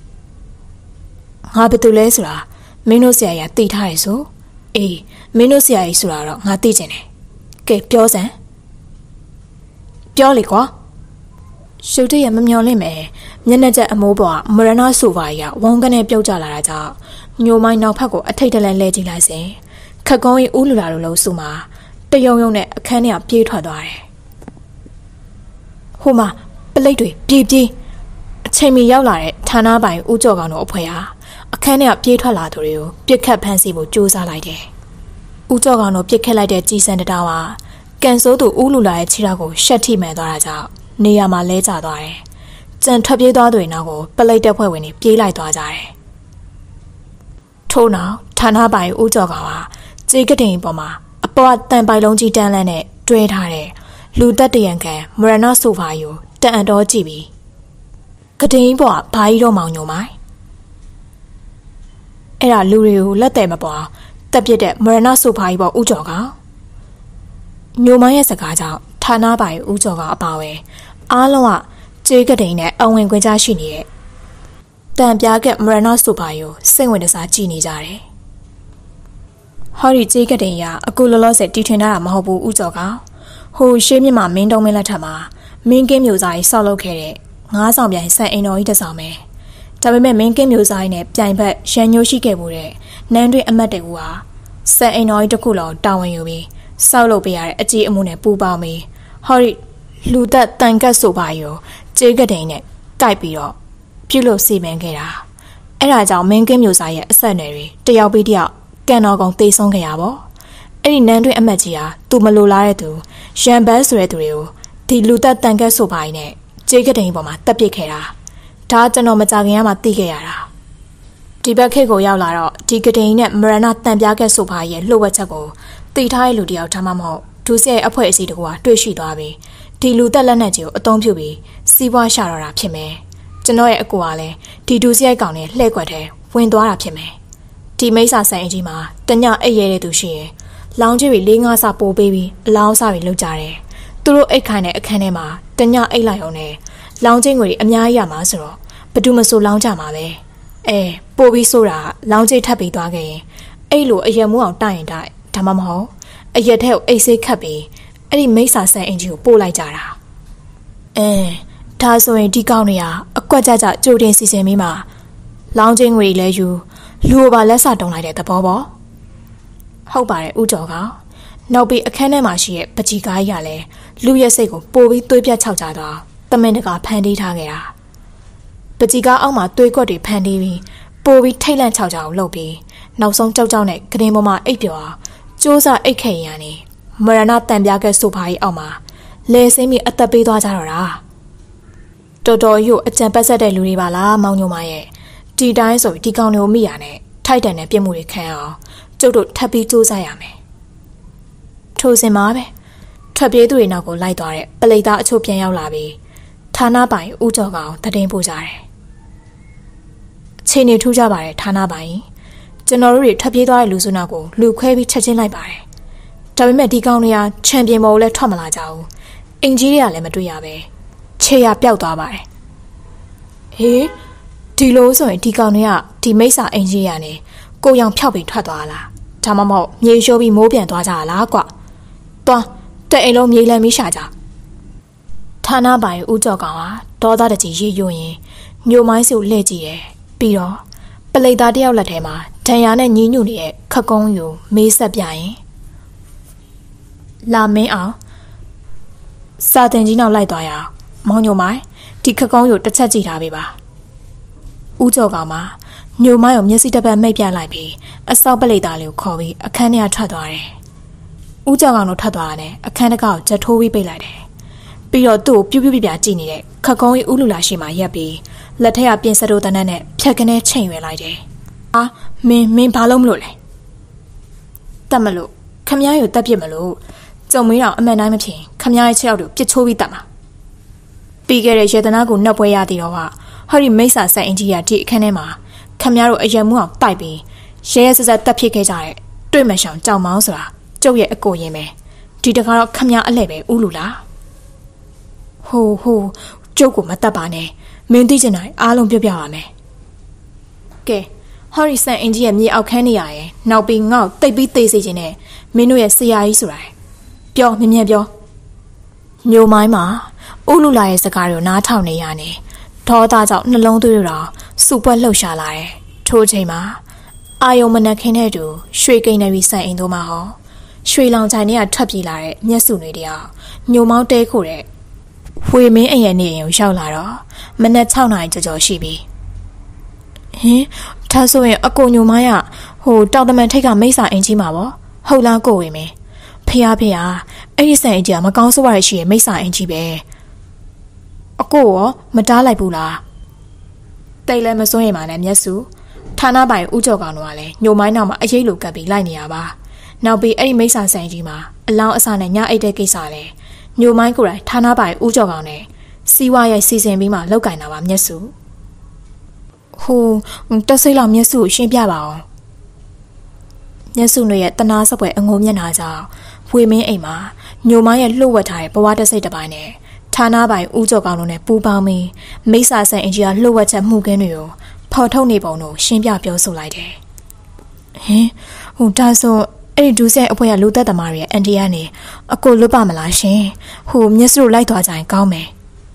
ငါဘာတူလဲဆိုတာမင်းတို့ဆရာကြီးသိထားရဲ့ဆိုအေးမင်းတို့ဆရာကြီးဆိုတာတော့ငါသိချင်တယ်ကဲပြောစမ်းပြောလေကွာရှုပ်တရမမျောလင့်မယ်မျက်နှာကျက်အမိုးပေါ်ကမရဏဆိုပါကြီးကဝုန်းကနေပြုတ်ကျလာတာကြောင့်ညိုမိုင်းနောက်ဖက်ကိုအထိတ်တလဲလဲကြည့်လိုက်စဉ်ခက်ကုန်းကြီးဦးလူလာလိုလို့ဆိုမှာတယုံယုံနဲ့အခန်းထဲကပြေးထွက်သွားတယ်ဟိုမှာပလိတ်တွေပြေးပြေးအချိန်မီရောက်လာတဲ့ဌာနပိုင်ဦးကျော်ကောင်တို့အဖွဲ့ဟာအခန်းထဲကပြေးထွက်လာသူတွေကိုပြစ်ခတ်ဖမ်းဆီးဖို့ကြိုးစားလိုက်တယ်ဦးကျော်ကောင်တို့ပြစ်ခတ်လိုက်တဲ့ကြီးစံတတော်ဟာကန်ဆိုးသူဦးလူလာရဲ့ခြေထောက်ကိုရှက်ထိမှန်သွားတာကြောင့်နေရာမှာလဲကျသွားတယ်ကြံထွက်ပြေးသွားသူတွေနောက်ကိုပလိတ်တက်ဖွဲ့ဝင်တွေပြေးလိုက်သွားကြတယ်ထို့နောက်ဌာနပိုင်ဦးကျော်ကောင်ဟာကြေးကတိန်ပေါ်မှာအပေါ်တန်ပိုင်လုံးကြီးတန်းလန်းနဲ့တွဲထားတဲ့လူသက်တရံခံမရဏဆိုဖာယူတန်အတော်ကြည့်ပြီးကတိန်ပေါ်ကဘာကြီးတော့မောင်ညိုမိုင်းအဲ့ဒါလူတွေကိုလက်တယ်မပေါ်တက်ပြစ်တဲ့မရဏဆိုဖာကြီးပေါ်ဦးကျော်ကောင်ညိုမိုင်းရဲ့စကားကြောင့်ဌာနပိုင်ဦးကျော်ကောင်အပါဝဲအားလုံးကကြေးကတိန်နဲ့အဝင်ခွင့်ကြားရှိနေတဲ့တန်ပြားကမရဏဆိုဖာယူစိတ်ဝင်တစားကြည့်နေကြတယ်ဟော်ရီကြေးကတိန်ရအခုလောလောဆယ်တီထွင်ထားတာမဟုတ်ဘူးဦးကျော်ကောင်ဟိုရှေးမြစ်မှာမင်းတုံးမင်းလက်ထက်မှာမင်းကင်းမျိုးစားကြီးဆောက်လုပ်ခဲ့တဲ့ငါးဆောင်ပြိုင်ဆန်အိမ်တော်ကြီးတစ်ဆောင်ပဲဒါပေမဲ့မင်းကင်းမျိုးစားကြီးနဲ့ပြိုင်ဘက်ရန်ညိုးရှိခဲ့မှုတဲ့နန်းတွင်အမတ်တူဟာဆန်အိမ်တော်ကြီးတစ်ခုလုံးတာဝန်ယူပြီးဆောက်လုပ်ပေးရတဲ့အကြီးအမှုနဲ့ပူပေါင်းပြီးဟော်ရီလူသက်တန်ကတ်ဆိုပါရောကြေးကတိန်နဲ့တိုက်ပြီးတော့ပြုလို့စီမံခဲ့တာအဲ့ဒါကြောင့်မင်းကင်းမျိုးစားရဲ့အဆက်အနွယ်တွေတယောက်ပြီးတယောက်ကန်တော်ကောင်တေဆုံးခဲ့ရပါအဲ့ဒီနန်းတွင်အမတ်ကြီးဟာသူမလိုလားတဲ့သူရန်ဘတ်ဆိုတဲ့သူတွေကိုဒီလူသက်တန်ကတ်ဆိုပါရင်နဲ့ကြေးကတိန်ပေါ်မှာတက်ပစ်ခဲ့တာဒါကျွန်တော်မကြခင်ကမှသိခဲ့ရတာဒီဘက်ခေတ်ကိုရောက်လာတော့ဒီကတိန်နဲ့မရဏတန်ပြားကတ်ဆိုပါရဲ့လှုပ်ဝက်ချက်ကိုတီထားတဲ့လူတယောက်ထားမှမဟုတ်ဒုစရိုက်အဖွဲ့အစည်းတကူကတွေ့ရှိသွားပြီးဒီလူသက်လက်နက်ကြီးကိုအသုံးပြုပြီးစီးပွားရှာတော့တာဖြစ်မယ်ကျွန်တော်ရဲ့အကူကလည်းဒီဒုစရိုက်ကောင်နဲ့လှည့်ကွက်ထဲဝင်သွားတာဖြစ်မယ်ဒီမိစ္ဆာဆိုင်အကြီးမှာတညအိတ်ရဲတဲ့သူရှိရင်လောင်းကြီးတွေလေးငါးဆပိုးပေးပြီးအလောင်းစားတွေလုပ်ကြတယ်သူတို့အိတ်ခိုင်တဲ့အခန်းထဲမှာတညအိတ်လိုက်အောင်နဲ့လောင်းချင်းငွေတွေအများကြီးရမှာဆိုတော့ဘယ်သူမဆိုလောင်းကြမှာပဲအဲပို့ပြီးဆိုတာလောင်းကြီးထပ်ပြီးသွားခဲ့ရင်အဲ့လိုအရက်မှုအောင်တိုက်ရင်တိုက်ဒါမှမဟုတ်အရက်ထဲကိုအိတ်ဆေးခတ်ပြီးအဲ့ဒီမိစ္ဆာဆိုင်အင်ဂျီကိုပို့လိုက်ကြတာအဲဒါဆိုရင်ဒီကောင်းနေရအကွက်ကြကြကြိုတင်စီစဉ်ပြီးမှလောင်းချင်းငွေလဲယူလူဘာလက်စတုံးလိုက်တဲ့သဘောပေါ့ဟုတ်ပါတယ်ဦးကျော်ကနောက်ပြီးအခန်းထဲမှာရှိတဲ့ပကြီးကားကြီးကလည်းလူရဲ့စိတ်ကိုပိုပြီးသွေးပြတ်ခြောက်ကြတော့တမင်တကာဖန်တီးထားခဲ့တာပကြီးကားအောက်မှာသွေးကွက်တွေဖန်တီးပြီးပိုပြီးထိတ်လန့်ခြောက်ကြအောင်လုပ်ပြီးနောက်ဆုံးကြောက်ကြောက်နဲ့ကရင်ပေါ်မှာအိပ်ပျော်အောင်စူးစမ်းအိတ်ခဲ့ရန်နေမရဏတန်ပြားကဆိုဖာကြီးအောက်မှာလဲစင်းပြီးအသက်ပေးသွားကြတော့တာတော်တော်ရုပ်အကြံပတ်ဆက်တဲ့လူတွေပါလားမောင်ညိုမရဲ့ဒီတိုင်းဆိုဒီကောင်တွေကိုမိရနဲ့ထိုက်တန်တဲ့ပြစ်မှုတွေခံအောင်ကျုပ်တို့ထပ်ပြီးစူးစမ်းရမယ်ထိုစဉ်မှာပဲထွက်ပြေးသူတွေနောက်ကိုလိုက်သွားတဲ့ပလိသားအချို့ပြန်ရောက်လာပြီးဌာနပိုင်ဦးကျော်ကောင်တည်င်းပို့ကြတယ်ချိန်နေထူးကြပါတယ်ဌာနပိုင်ကျွန်တော်တို့တွေထွက်ပြေးသွားတဲ့လူစုနောက်ကိုလူခွဲပြီးချက်ချင်းလိုက်ပါတယ်ဒါပေမဲ့ဒီကောင်တွေကချန်ပီယံဘော်လည်းထွက်မလာကြဘူးအင်ဂျီတွေကလည်းမတွေ့ရပဲခြေရပျောက်သွားပါတယ်ဟေးဒီလိုဆိုရင်ဒီကောင်တွေကဒီမိစ္ဆာအင်ဂျီရနေကိုရောင်ဖြောက်ပြီးထွက်သွားလားဒါမှမဟုတ်မြေရှိုးပြီးမိုးပြန်သွားကြလားကွသွားတဲ့အိမ်လုံးမြေလံပြီးရှာကြဌာနပိုင်ဦးကျော်ကောင်ဟာဒေါသတကြီးရေယွရင်ညိုမိုင်းစုလှည့်ကြည့်တယ်ပြီးတော့ပလိတ်သားတယောက်လက်ထဲမှာဒဏ်ရာနဲ့ညီးညွနေတဲ့ခက်ကုန်းယူမေးဆက်ပြရင်လာမင်းအောင်စာတင်ကြီးနောက်လိုက်သွားရအောင်မောင်ညိုမိုင်းဒီခက်ကုန်းယူတစ်ချက်ကြည့်ထားပေးပါဦးကျော်ကောင်မှာညိုမိုင်းကိုမျက်စိတစ်ပတ်မိတ်ပြလိုက်ပြီးအဆောက်ပလိတ်သားလေးကိုခေါ်ပြီးအခန်းထဲကထွက်သွားတယ်ဦးကျော်ကောင်တို့ထွက်သွားတယ်အခန်းတကောက်ချက်ထိုးပြီးပိတ်လိုက်တယ်ပြီးတော့သူ့ကိုပြူးပြူးပြပြကြည့်နေတဲ့ခက်ကုန်းကြီးဦးလူလာရှိမှရက်ပြီးလက်ထက်ကပြင်စတိုးတန်းနဲ့ဖြတ်ကနေချိန်ရွယ်လိုက်တယ်အာမင်းမင်းဘာလို့မလို့လဲတတ်မလို့ခမ ्या ရတက်ပြစ်မလို့ကြုံမင်းတော့အမှန်တိုင်းမဖြစ်ခမ ्या ရဲ့ချက်ရောက်တို့ပြစ်ချိုးပြီးတတ်မှာပြီးခဲ့တဲ့ရေတနာကိုနှက်ပွဲရသေးတော့ကဟောဒီမိစ္ဆာဆက်အင်ကြီးရဒီအခန်းထဲမှာခမ ्या တို့အယံမှုအောင်တိုက်ပြီးရဲရဲဆက်ဆက်တက်ဖြစ်ခဲ့ကြတဲ့တွေ့မရှောင်ကြောင်မောင်းဆိုတာကျုပ်ရဲ့အကိုရင်ပဲဒီတခါတော့ခမ ्या အလှဲ့ပဲဦးလူလားဟိုဟိုကျုပ်ကိုမတတ်ပါနဲ့မင်းသိချင်တိုင်းအားလုံးပြောပြပါမယ်ကဲဟောရီဆန်အင်ဂျီရဲ့မြေအောက်ခန်းနေရရဲ့နောက်ပြီးငေါ့တိတ်ပြီးသေးစေခြင်းနဲ့မင်းတို့ရဲ့ဆရာကြီးဆိုတာပြောမြင်မြင်ပြောညိုမိုင်းမှာဦးလူလာရဲ့စကားတွေကိုနားထောင်နေရနေဒေါသကြောင့်နှလုံးသွေးတော်စူပွက်လှုပ်ရှားလာတယ်ထိုးချိန်မှာအာယုံမနက်ခင်းတဲ့တူရွှေကိန်းနေပြီးဆန်အင်တို့မှာဟောရွှေလောင်ချိုင်တွေကထွက်ပြေးလာတဲ့မျက်စုတွေတည်းညိုမောင်းတဲခိုတဲ့ဝေမင်းအရင်နေရင်ရောက်လာတော့မနက်၆နာရီကျော်ကျော်ရှိပြီဟင်ဒါဆိုရင်အကိုညိုမရဟိုတောင်တမန်ထိတ်ကမိစ္ဆာအင်ကြီးမှာပေါ့ဟုတ်လားကိုဝေမင်းဖះဖះအဲ့ဒီဆန်အင်ကြီးကမကောင်းဆိုးရရှိရဲ့မိစ္ဆာအင်ကြီးပဲအကိုရောမတားလိုက်ဘူးလားတိတ်လည်းမစွန့်ရင်ပါနဲ့မျက်စုဌာနပိုင်ဦးကျော်ကောင်တို့ကလည်းညိုမိုင်းနောက်မှာအရေးလိုကပ်ပြီးလိုက်နေရပါနောက်ပြီးအဲ့ဒီမိစ္ဆာဆန်ကြီးမှာအလောင်းအစနဲ့ညအိတ်တဲ့ကိစ္စလဲညိုမိုင်းကိုယ်တိုင်ဌာနပိုင်ဦးကျော်ကောင်နဲ့စီဝါရဲ့စီစဉ်ပြီးမှလောက်ကင်တာပါမျက်စုဟိုတက်စိတ်လောက်မျက်စုကိုရှင်းပြပါအောင်မျက်စုတွေရဲ့တနာစပွဲအငုံမျက်နှာကြောင့်ဝေမင်းအိမ်မှာညိုမိုင်းရဲ့လှုပ်ဝက်ထားတဲ့ဘဝတက်စိတ်တစ်ပိုင်းနဲ့ဌာနပိုင်ဦးကျော်ကောင်တို့နဲ့ပူးပေါင်းပြီးမိစ္ဆာဆန်အင်ဂျီယာလှုပ်ဝက်ချက်မှုကင်းတွေကိုဖော်ထုတ်နေပုံတို့ရှင်းပြပြောဆိုလိုက်တယ်ဟင်ဟိုဒါဆိုအဲ့ဒီဒူးဆက်အဖွဲရလူသက်သမားတွေရဲ့အန်တီကနေအကိုလွတ်ပါမလားရှင်ဟိုမျက်စုလိုက်သွားကြရင်ကောင်းမယ်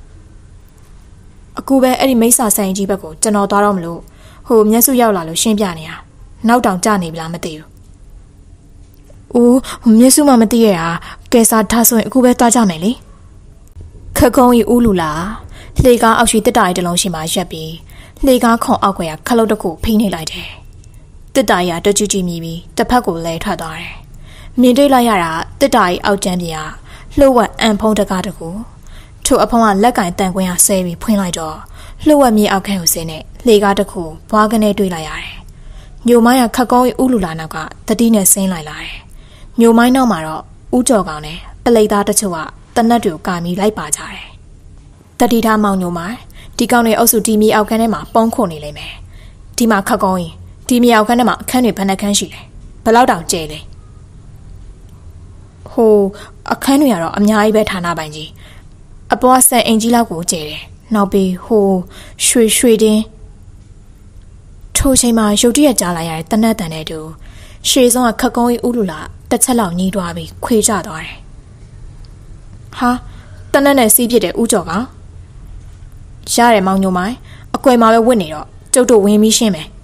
အခုပဲအဲ့ဒီမိစ္ဆာဆိုင်ကြီးဘက်ကိုကျွန်တော်သွားတော့မလို့ဟိုမျက်စုရောက်လာလို့ရှင်းပြနေတာနောက်တောင်ကြနေပြီလားမသိဘူး။အိုးမျက်စုမှမသိရတာကဲစားဒါဆိုရင်အခုပဲသွားကြမယ်လေခက်ကုန်းကြီးဦးလူလာလှေကားအောက်ရှိတစ်တာရီတစ်လုံးရှိမှရက်ပြီးလှေကားခွန်အောက်ခွေကခလုတ်တစ်ခုဖိနေလိုက်တယ်တစ်တာရီကတကြူကြည်မြည်ပြီးတစ်ဖက်ကိုလဲထွက်သွားတယ်မြင်တွေ့လိုက်ရတာတစ်တာရီအောက်ကျမ်းပြလှုပ်ဝက်အန်ဖုံးတကားတကူထိုအဖုံးကလက်ကင်တန်ကွင်းကဆဲပြီးဖွင့်လိုက်တော့လှုပ်ဝက်မြေအောက်ခန်းကိုဆင်းနဲ့လှေကားတစ်ခုဘွားကနေတွေ့လိုက်ရတယ်ညိုမိုင်းကခက်ကုန်းကြီးဦးလူလာနောက်ကတတိနဲ့ဆင်းလိုက်လာတယ်ညိုမိုင်းနောက်မှာတော့ဦးကျော်ကောင်နဲ့ပလိတ်သားတချို့ကတနက်တွေကိုကာမီလိုက်ပါကြတယ်တတိထားမောင်ညိုမိုင်းဒီကောင်တွေအုပ်စုဒီမြေအောက်ခန်းထဲမှာပုံခုန်နေလိမ့်မယ်ဒီမှာခက်ကုန်းကြီးဒီမြေအောက်ခန်းထဲမှာအခန်းတွေဘယ်နှခန်းရှိလဲဘယ်လောက်တောင်ကျဲလဲဟိုအခန်းတွေကတော့အများကြီးပဲဌာနပိုင်ကြီးအပေါ်ဆန်အင်ကြီးလောက်ကိုကျဲတယ်နောက်ပြီးဟိုရွှေရွှေတင်းထိုချိန်မှာရုတ်တရက်ကြားလိုက်ရတဲ့တနက်တန်တဲ့တူရှေ့ဆုံးကခက်ကုန်းကြီးဦးလူလာတစ်ချက်လောက်ညီးသွားပြီးခွေကျသွားတယ်ဟာတနက်နဲ့စီးပြစ်တဲ့ဦးကျော်ကရတယ်မောင်ညိုမိုင်းအကွယ်မှာပဲဝစ်နေတော့ကျုပ်တို့ဝင်ပြီးရှင်းမယ်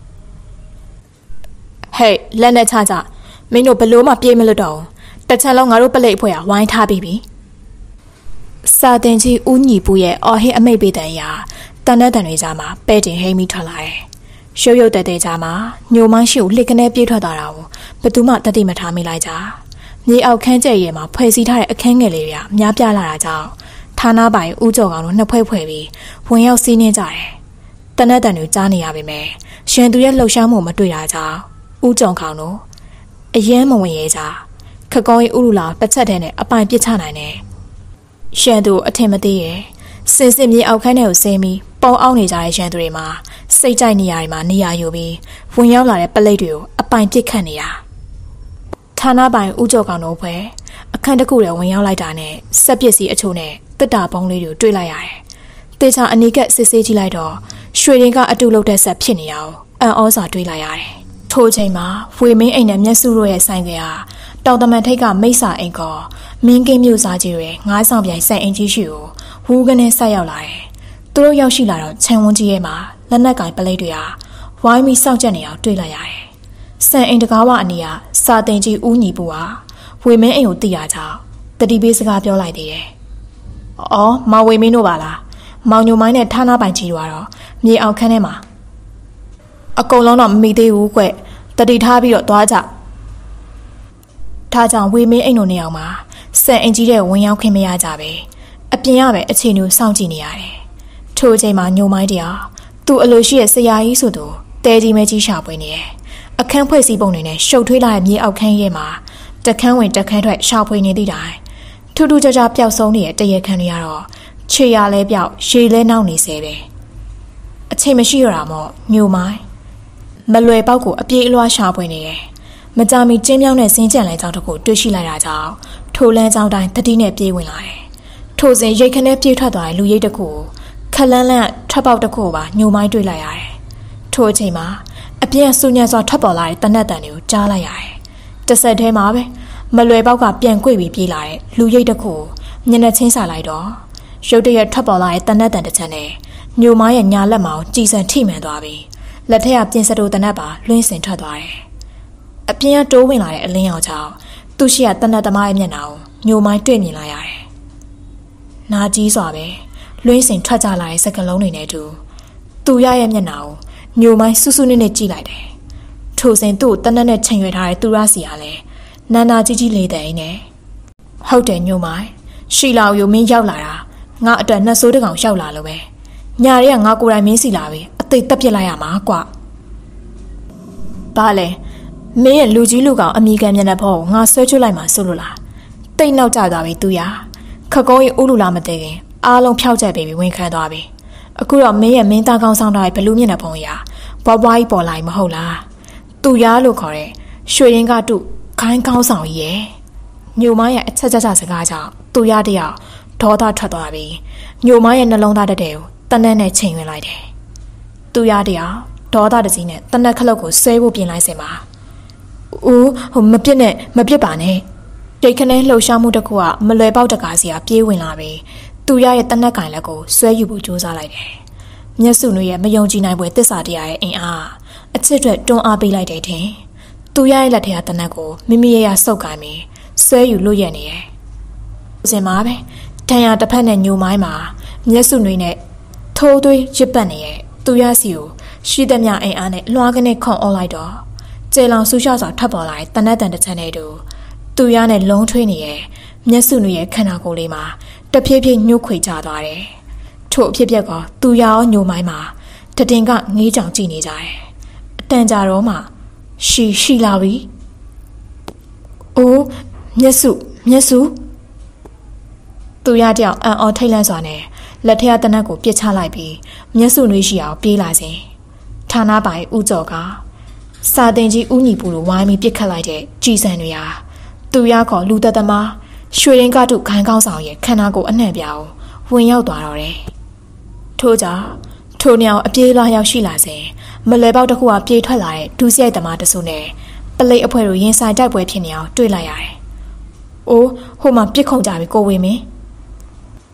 ဟဲ့လက်နဲ့ချကြမင်းတို့ဘလို့မှပြေးမလို့တော့တစ်ချက်လုံးငါတို့ပလိတ်အဖွဲ့ကဝိုင်းထားပြီးပြီစာတင်ကြီးဦးညီပူရဲ့အော်ဟစ်အမိတ်ပေးတဲ့ရာတန်တဲ့တန်တွေကြားမှာပဲ့တင်ဟိမ့်ပြီးထွက်လာတယ်ရုပ်ရုပ်တဲတဲကြားမှာညိုမိုင်းရှိကိုလှစ်ကနေပြေးထွက်သွားတာကိုဘယ်သူမှတတိမထားမိလိုက်ကြမြေအောက်ခန်းကျဲရဲမှာဖွဲ့စည်းထားတဲ့အခန်းငယ်လေးတွေကများပြားလာတာကြောင့်ဌာနပိုင်ဦးကျော်ကောင်တို့နှစ်ဖွဲ့ဖွဲ့ပြီးဝင်ရောက်စီးနှင်းကြတယ်တန်တဲ့တန်တွေကြားနေရပေမဲ့ရန်သူရဲ့လှုပ်ရှားမှုမတွေ့တာကြောင့်ဦးကျော်ကောင်တို့အယမ်းမဝင်ရဲကြခကောင်းရီဥလူလာတစ်ချက်တည်းနဲ့အပိုင်ပစ်ချနိုင်တယ်ရန်သူအထင်မသေးရဲ့စင်စစ်မြေအောက်ခန်းထဲကိုဆင်းပြီးပေါအောင်နေကြတဲ့ရန်သူတွေမှာစိတ်ကြိုက်နေရာတွေမှာနေရာယူပြီးဝင်ရောက်လာတဲ့ပလိတ်တွေကိုအပိုင်ပစ်ခတ်နေတာဌာနပိုင်ဦးကျော်ကောင်တို့ဖွဲ့အခန်းတစ်ခုထဲဝင်ရောက်လိုက်တာနဲ့စက်ပစ္စည်းအချို့နဲ့တစ်တာပုံးလေးတွေတွေ့လိုက်ရတယ်။တေချာအနီးကပ်စစ်ဆေးကြည့်လိုက်တော့ရွှေရင်ကအတူလုပ်တဲ့ဆက်ဖြစ်နေအောင်အံ့ဩစွာတွေ့လိုက်ရတယ်။ထို့ချိန်မှာဝေမင်းအိမ်နဲ့မျက်စုတို့ရဲ့ဆိုင်ကတောင်တမန်ထိတ်ကမိစ္ဆာအိမ်ကမင်းကင်းမြို့စားကြီးတွေငါးဆောင်ပြိုင်ဆိုင်အင်ကြီးရှိကိုဝူးကနေဆက်ရောက်လာတယ်။သူတို့ရောက်ရှိလာတော့ခြံဝန်းကြီးရဲ့မှာလက်နက်ကင်ပလိတ်တွေဟာဝိုင်းပြီးစောင့်ကြနေအောင်တွေ့လိုက်ရတယ်။စံအိမ်တကားဝအနီးကစာတင်ကြီးဦးညီပူဟာဝေမင်းအိမ်ကိုတိရကြောင်းတတိပေးစကားပြောလိုက်သေးတယ်။အော်မောင်ဝေမင်းတို့ပါလား။မောင်ညိုမိုင်းနဲ့ဌာနပိုင်ကြီးတို့ကတော့မြေအောင်ခန်းထဲမှာအကုန်လုံးတော့မမိသေးဘူးကွ။တတိထားပြီးတော့သွားကြ။ဒါကြောင့်ဝေမင်းအိမ်တို့နေအောင်မှာစံအိမ်ကြီးတဲ့ဝင်ရောက်ခင်မရကြပဲ။အပြင်ရပဲအခြေအနေကိုစောင့်ကြည့်နေရတယ်။ထိုအချိန်မှာညိုမိုင်းတရားသူ့အလိုရှိရဲ့ဆရာကြီးဆိုသူတဲကြီးမဲကြီးရှာပွေနေတယ်။အခန်းဖွဲ့စည်းပုံတွေနဲ့ရှုပ်ထွေးလာတဲ့မြေအောက်ခန်းရဲ့မှာတခန်းဝင်တခန်းထွက်ရှာဖွေနေသည့်တိုင်ထူးထူးခြားခြားပျောက်ဆုံးနေတဲ့တရက်ခန်းတွေကတော့ခြေရလဲပြောက်ရေလဲနှောက်နေစေပဲအချိန်မရှိရတာမို့ညိုမိုင်းမလွယ်ပေါက်ကိုအပြေးအလွှားရှာဖွေနေတယ်မကြမီကျင်းမြောင်းတဲ့စင်းကြံလန်းကြောင်တစ်ခုတွေ့ရှိလိုက်တာကြောင့်ထိုလန်းကြောင်တိုင်းတတိနဲ့ပြေးဝင်လာတယ်ထိုစဉ်ရိတ်ခနဲ့ပြေးထွက်သွားတဲ့လူရိတ်တစ်ခုကိုခလန်းလန့်ထွက်ပေါက်တစ်ခုပါညိုမိုင်းတွေ့လိုက်ရတယ်ထိုအချိန်မှာအပြင်းဆူညံစွာထွက်ပေါ်လာတဲ့တနက်တန်တွေကိုကြားလိုက်ရတယ်တစ်ဆက်တည်းမှာပဲမလွယ်ပေါက်ကပြန်ကွေ့ပြီးပြေးလာတဲ့လူရိတ်တစ်ခုမျက်နှာချင်းစာလိုက်တော့ရုတ်တရက်ထွက်ပေါ်လာတဲ့တနက်တန်တစ်ချက်နဲ့ညိုမိုင်းရဲ့ညာလက်မောင်ကြည်စံထိမှန်သွားပြီးလက်ထက်ကပြင်စတိုတနက်ပါလွှင့်စင်ထွက်သွားတယ်အပြင်ကတိုးဝင်လာတဲ့အလင်းရောင်ကြောင့်သူ့ရှိရတနက်သမားရဲ့မျက်နှာကိုညိုမိုင်းတွေ့မြင်လာရတယ်နာကြီးစွာပဲလွှင့်စင်ထွက်ကြလာတဲ့စကလုံးတွေနဲ့တူသူရရဲ့မျက်နှာကိုညိုမိုင်းဆူဆူနစ်နစ်ကြည့်လိုက်တယ်ထိုစဉ်သူ့ကိုတနက်နဲ့ချိန်ရွယ်ထားတဲ့သူရစီကလည်းနာနာကြီးကြီးလေးတဲ့အိမ်နဲ့ဟုတ်တယ်ညိုမိုင်းရှီလာကိုမင်းရောက်လာတာငါအတွက်နှဆိုးတကောင်ရောက်လာလို့ပဲညာတွေကငါကိုယ်တိုင်မင်းစီလာပဲအသိတက်ပြစ်လိုက်ရမှာကွာဘာလဲမင်းရဲ့လူကြီးလူကောင်အမိခံမျက်နှာဖော်ကိုငါဆွဲချွတ်လိုက်မှဆိုလို့လားတိတ်နောက်ကျသွားပြီသူရခကုံးကြီးဥလူလာမသိခင်အားလုံးဖျောက်ချက်ပေးပြီးဝင်ခံသွားပြီအခုတော့မင်းရဲ့မင်းသားကောင်းဆောင်ထားတဲ့ဘလူးမျက်နှာဖုံးရာဘွားဘွားကြီးပေါ်လာမဟုတ်လားသူရလို့ခေါ်တဲ့ရွှေရင်ကတုခိုင်းကောင်းဆောင်ကြီးရဲ့ညိုမိုင်းရဲ့အချက်ချက်စကားကြောင့်သူရတယောက်ဒေါသထွက်သွားပြီးညိုမိုင်းရဲ့နှလုံးသားတက်တဲ့ကိုတနက်နဲ့ချိန်ဝင်လိုက်တယ်သူရတယောက်ဒေါသတကြီးနဲ့တနက်ခလုတ်ကိုဆွဲဖို့ပြင်လိုက်စင်ပါဦးဟိုမပြစ်နဲ့မပြစ်ပါနဲ့တိတ်ခနဲလှုပ်ရှားမှုတစ်ခုကမလွယ်ပေါက်တကားစီကပြေးဝင်လာပြီးသူရရဲ့တနက်ကင်လက်ကိုဆွဲယူဖို့ကြိုးစားလိုက်တယ်မျက်စုံရဲ့မယုံကြည်နိုင်ပွဲတစ္ဆာတရားရဲ့အင်အားအချစ်အတွက်တွန်းအားပေးလိုက်တဲ့ထင်သူရရဲ့လက်ထဲကတနက်ကိုမိမိရဲ့ရဆုပ်ကိုင်းပြီးဆွဲယူလို့ရနေတယ်စင်မှာပဲထန်ရတစ်ဖက်နဲ့ညိုမိုင်းမှာမျက်စုံတွေနဲ့ထိုးသွေးရစ်ပတ်နေရဲ့သူရစီကိုရှိသမျှအိမ်အားနဲ့လွှားကနေခွန်အော်လိုက်တော့ကျေလောင်ဆူရှော့စွာထပ်ပေါ်လာတဲ့တနက်တန်တစ်ချက်နဲ့တူသူရနဲ့လုံးထွေးနေရဲ့မျက်စုံရဲ့ခန္ဓာကိုယ်လေးမှာတဖြည်းဖြည်းညှို့ခွေကျသွားတယ်ထို့အဖြစ်ပြက်ကသူရရောညိုမိုင်းမှာတတင်ကငေးကြောင်ကြည့်နေကြတယ်အတန်ကြာတော့မှရှီရှီလာပြီအိုးမျက်စုမျက်စုသူရတယောက်အံ့ဩထိတ်လန့်စွာနဲ့လက်ထက်တနက်ကိုပြစ်ချလိုက်ပြီးမျက်စုနှွေးရှိအောင်ပြေးလာစဉ်ဌာနပိုင်ဦးကျော်ကစာတင်ကြီးဦးညီပူလိုဝိုင်းပြီးပြစ်ခတ်လိုက်တဲ့ကြည်စံတွေဟာသူရခေါ်လူသက်သမားရွှေရင်ကတုခိုင်းကောင်းဆောင်ရဲ့ခန္ဓာကိုယ်အနှံ့ပြားကိုဝင်ရောက်သွားတော့တယ်ထို့ကြောင့်ထိုညောင်အပြေးလွှားရောက်ရှိလာစဉ်မလွယ်ပေါက်တစ်ခုကပြေးထွက်လာတဲ့ဒူးစရိုက်သမားတစုနဲ့ပလိတ်အဖွဲတို့ရင်ဆိုင်တိုက်ပွဲဖြစ်နေအောင်တွေ့လိုက်ရတယ်။အိုးဟိုမှာပြစ်ခုံကြပြီကိုဝေမင်း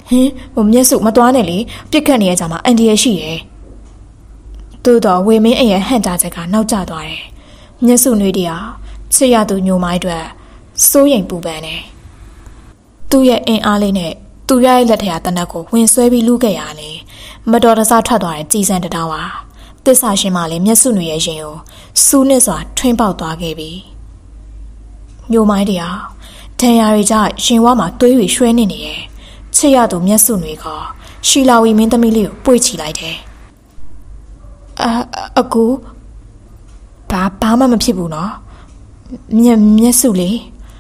ဟင်းဟိုမျက်စုမသွားနဲ့လေပြစ်ခတ်နေရကြမှာအန်ဒီရရှိရဲ့သို့တော့ဝေမင်းအရဲ့ဟန်တာချက်ကနောက်ကျသွားတယ်မျက်စုနှွေးတရားချစ်ရသူညိုမိုင်းအတွက်စိုးရိမ်ပူပန်တယ်သူ့ရဲ့အင်အားလေးနဲ့သူရရဲ့လက်ထက်တနက်ကိုဝင်ဆွဲပြီးလူခဲ့ရလေမတော်တဆထွက်သွားတဲ့ကြည်စံတတော်ပါသစ္စာရှင်မလေးမျက်စုနှွေးရဲ့ရင်ကိုစူးနစ်စွာထွင်းပေါက်သွားခဲ့ပြီညိုမိုင်းတရားဒဏ်ရာတွေကြရင်ဝါမှာသွေးတွေရွှဲနေနေရဲ့ချစ်ရသူမျက်စုနှွေးကရှီလာဝီမင်းသမီးလေးကိုပွေ့ချီလိုက်တယ်အအကူဘာဘာမှမဖြစ်ဘူးနော်မျက်မျက်စုလေး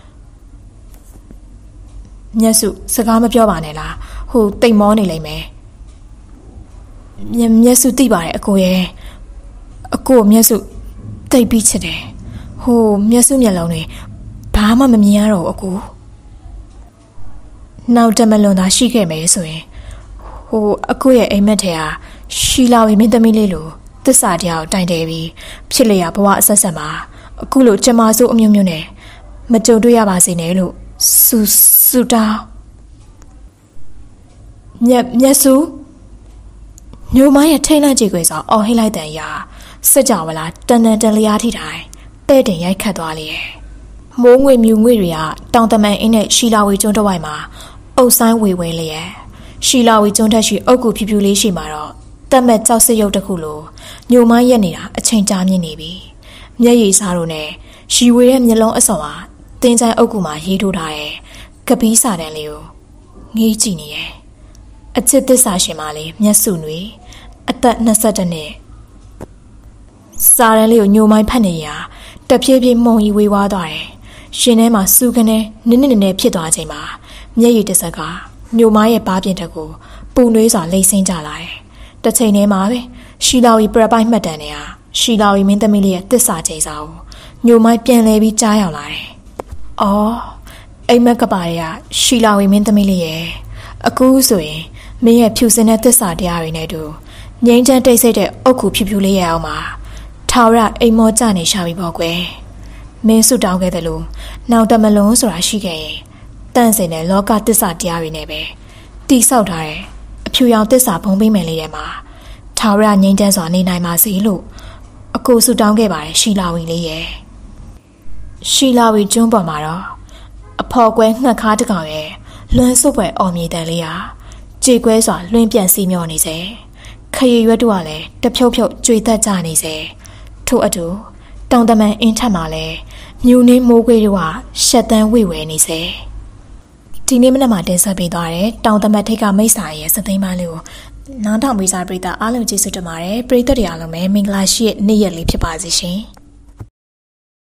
မျက်စုစကားမပြောပါနဲ့လားဟိုတိတ်မောနေလိမ့်မယ်မျက်မျက်စုသိပါတယ်အကိုရဲ့အကိုမျက်စုတိတ်ပြီးချစ်တယ်ဟိုမျက်စုမျက်လုံးတွေဘာမှမမြင်ရတော့အကိုနောက်တမလွန်သာရှိခဲ့မယ်ဆိုရင်ဟိုအကိုရဲ့အိမ်မက်ထဲဟာရှီလာဝီမင်းသမီးလေးလိုသစ္စာတရားကိုတိုင်တယ်ပြီးဖြစ်လျက်ဘဝအဆက်ဆက်မှာအခုလိုကျမဆိုးအမျိုးမျိုးနဲ့မကြုံတွေ့ရပါစေနဲ့လို့စူစူတာမျက်မျက်စုညိုမရဲ့ထိတ်လန့်ကြည့်ခွေဆိုအော်ဟိလိုက်တဲ့ရာစက်ကြဝလာတန်တန်တလျားထိတိုင်းပဲ့တင်ရိုက်ခတ်သွားလေရဲ့မိုးငွေမြူငွေတွေကတောင်တမန်အင်းနဲ့ရှီလာဝီကျွန်းတစ်ဝိုက်မှာအုပ်ဆိုင်ဝေဝဲလျက်ရှီလာဝီကျွန်းထက်ရှိအုပ်ကူဖြူဖြူလေးရှိမှာတော့တက်မဲ့ကြောက်စစ်ရုပ်တစ်ခုလိုညိုမရက်နေတာအချိန်ကြာမြင့်နေပြီမျက်ရည်စားတို့နဲ့ရှီဝေရဲ့မျက်လုံးအစော်ဟာတင်းချိုင်းအုပ်ကူမှာရေးထိုးထားတဲ့ကပီးစာတန်းလေးကိုငေးကြည့်နေရဲ့အချစ်သစ္စာရှင်မလေးမျက်စုနှွေအသက်၂၁နှစ်စာတန်းလေးကိုညိုမိုင်းဖတ်နေရတဖြည်းဖြည်းမှုံရီဝေးဝါးသွားတယ်ရှင်ထဲမှာစူးကနေနင်းနင်းနေနေဖြစ်သွားချိန်မှာမျက်ရည်တစ်စက်ကညိုမိုင်းရဲ့ဘားပြင်တက်ကိုပူနွေးစွာလိမ့်ဆင်းကြလာတယ်တစ်ချိန်တည်းမှာပဲရှီလာဝီပရပိုက်မှတ်တမ်းတွေကရှီလာဝီမင်းသမီးလေးရဲ့သစ္စာချိန်စာကိုညိုမိုင်းပြန်လဲပြီးကြားရောက်လာတယ်။အော်အိမ်မက်ကပါတွေကရှီလာဝီမင်းသမီးလေးရဲ့အခုဆိုရင်မင်းရဲ့ဖြူစင်တဲ့သစ္စာတရားတွေနဲ့တူငိမ့်ချမ်းတိတ်ဆိတ်တဲ့အုတ်ခုဖြူဖြူလေးရအောင်မှာထာဝရအိမ်မောကြနေရှာပြီပေါ့ကွယ်။မင်းဆုတောင်းခဲ့တယ်လို့နောက်တမလုံးဆိုတာရှိခဲ့ရင်တန့်စင်တဲ့လောကသစ္စာတရားတွေနဲ့ပဲတိဆောက်ထားတဲ့အဖြူရောင်သစ္စာဘုံပိမယ်လေးထဲမှာထာဝရငိမ့်ချမ်းစွာနေနိုင်ပါစေလို့အကိုဆုတောင်းခဲ့ပါတယ်ရှီလာဝီလေးရဲ့ရှီလာဝီကျွန်းပေါ်မှာတော့အဖော်ကွဲငှက်ခါးတစ်ကောင်ရဲ့လွမ်းစွပ်ပွဲအော်မြေတန်လေးဟာကြေကွဲစွာလွှင့်ပြန့်စီးမျောနေစေခရီးရွက်တို့ကလည်းတဖြုတ်ဖြုတ်ကြွေသက်ကြနေစေထို့အတူတောင်တမန်အင်းထက်မှာလည်းမြူနှင်းမိုးကွေးတို့ကရှက်တန်းဝေဝဲနေစေဒီနေ့မနက်မှာတင်ဆက်ပေးသွားတဲ့တောင်တမတ်ထိတ်ကမိတ်စာရဲ့စသိမ်းပိုင်းလေးကိုနားထောင်ပေးကြတဲ့ပရိသတ်အားလုံးကျေးဇူးတင်ပါတယ်ပရိသတ်တွေအားလုံးပဲမင်္ဂလာရှိတဲ့နေ့ရက်လေးဖြစ်ပါစေရှင်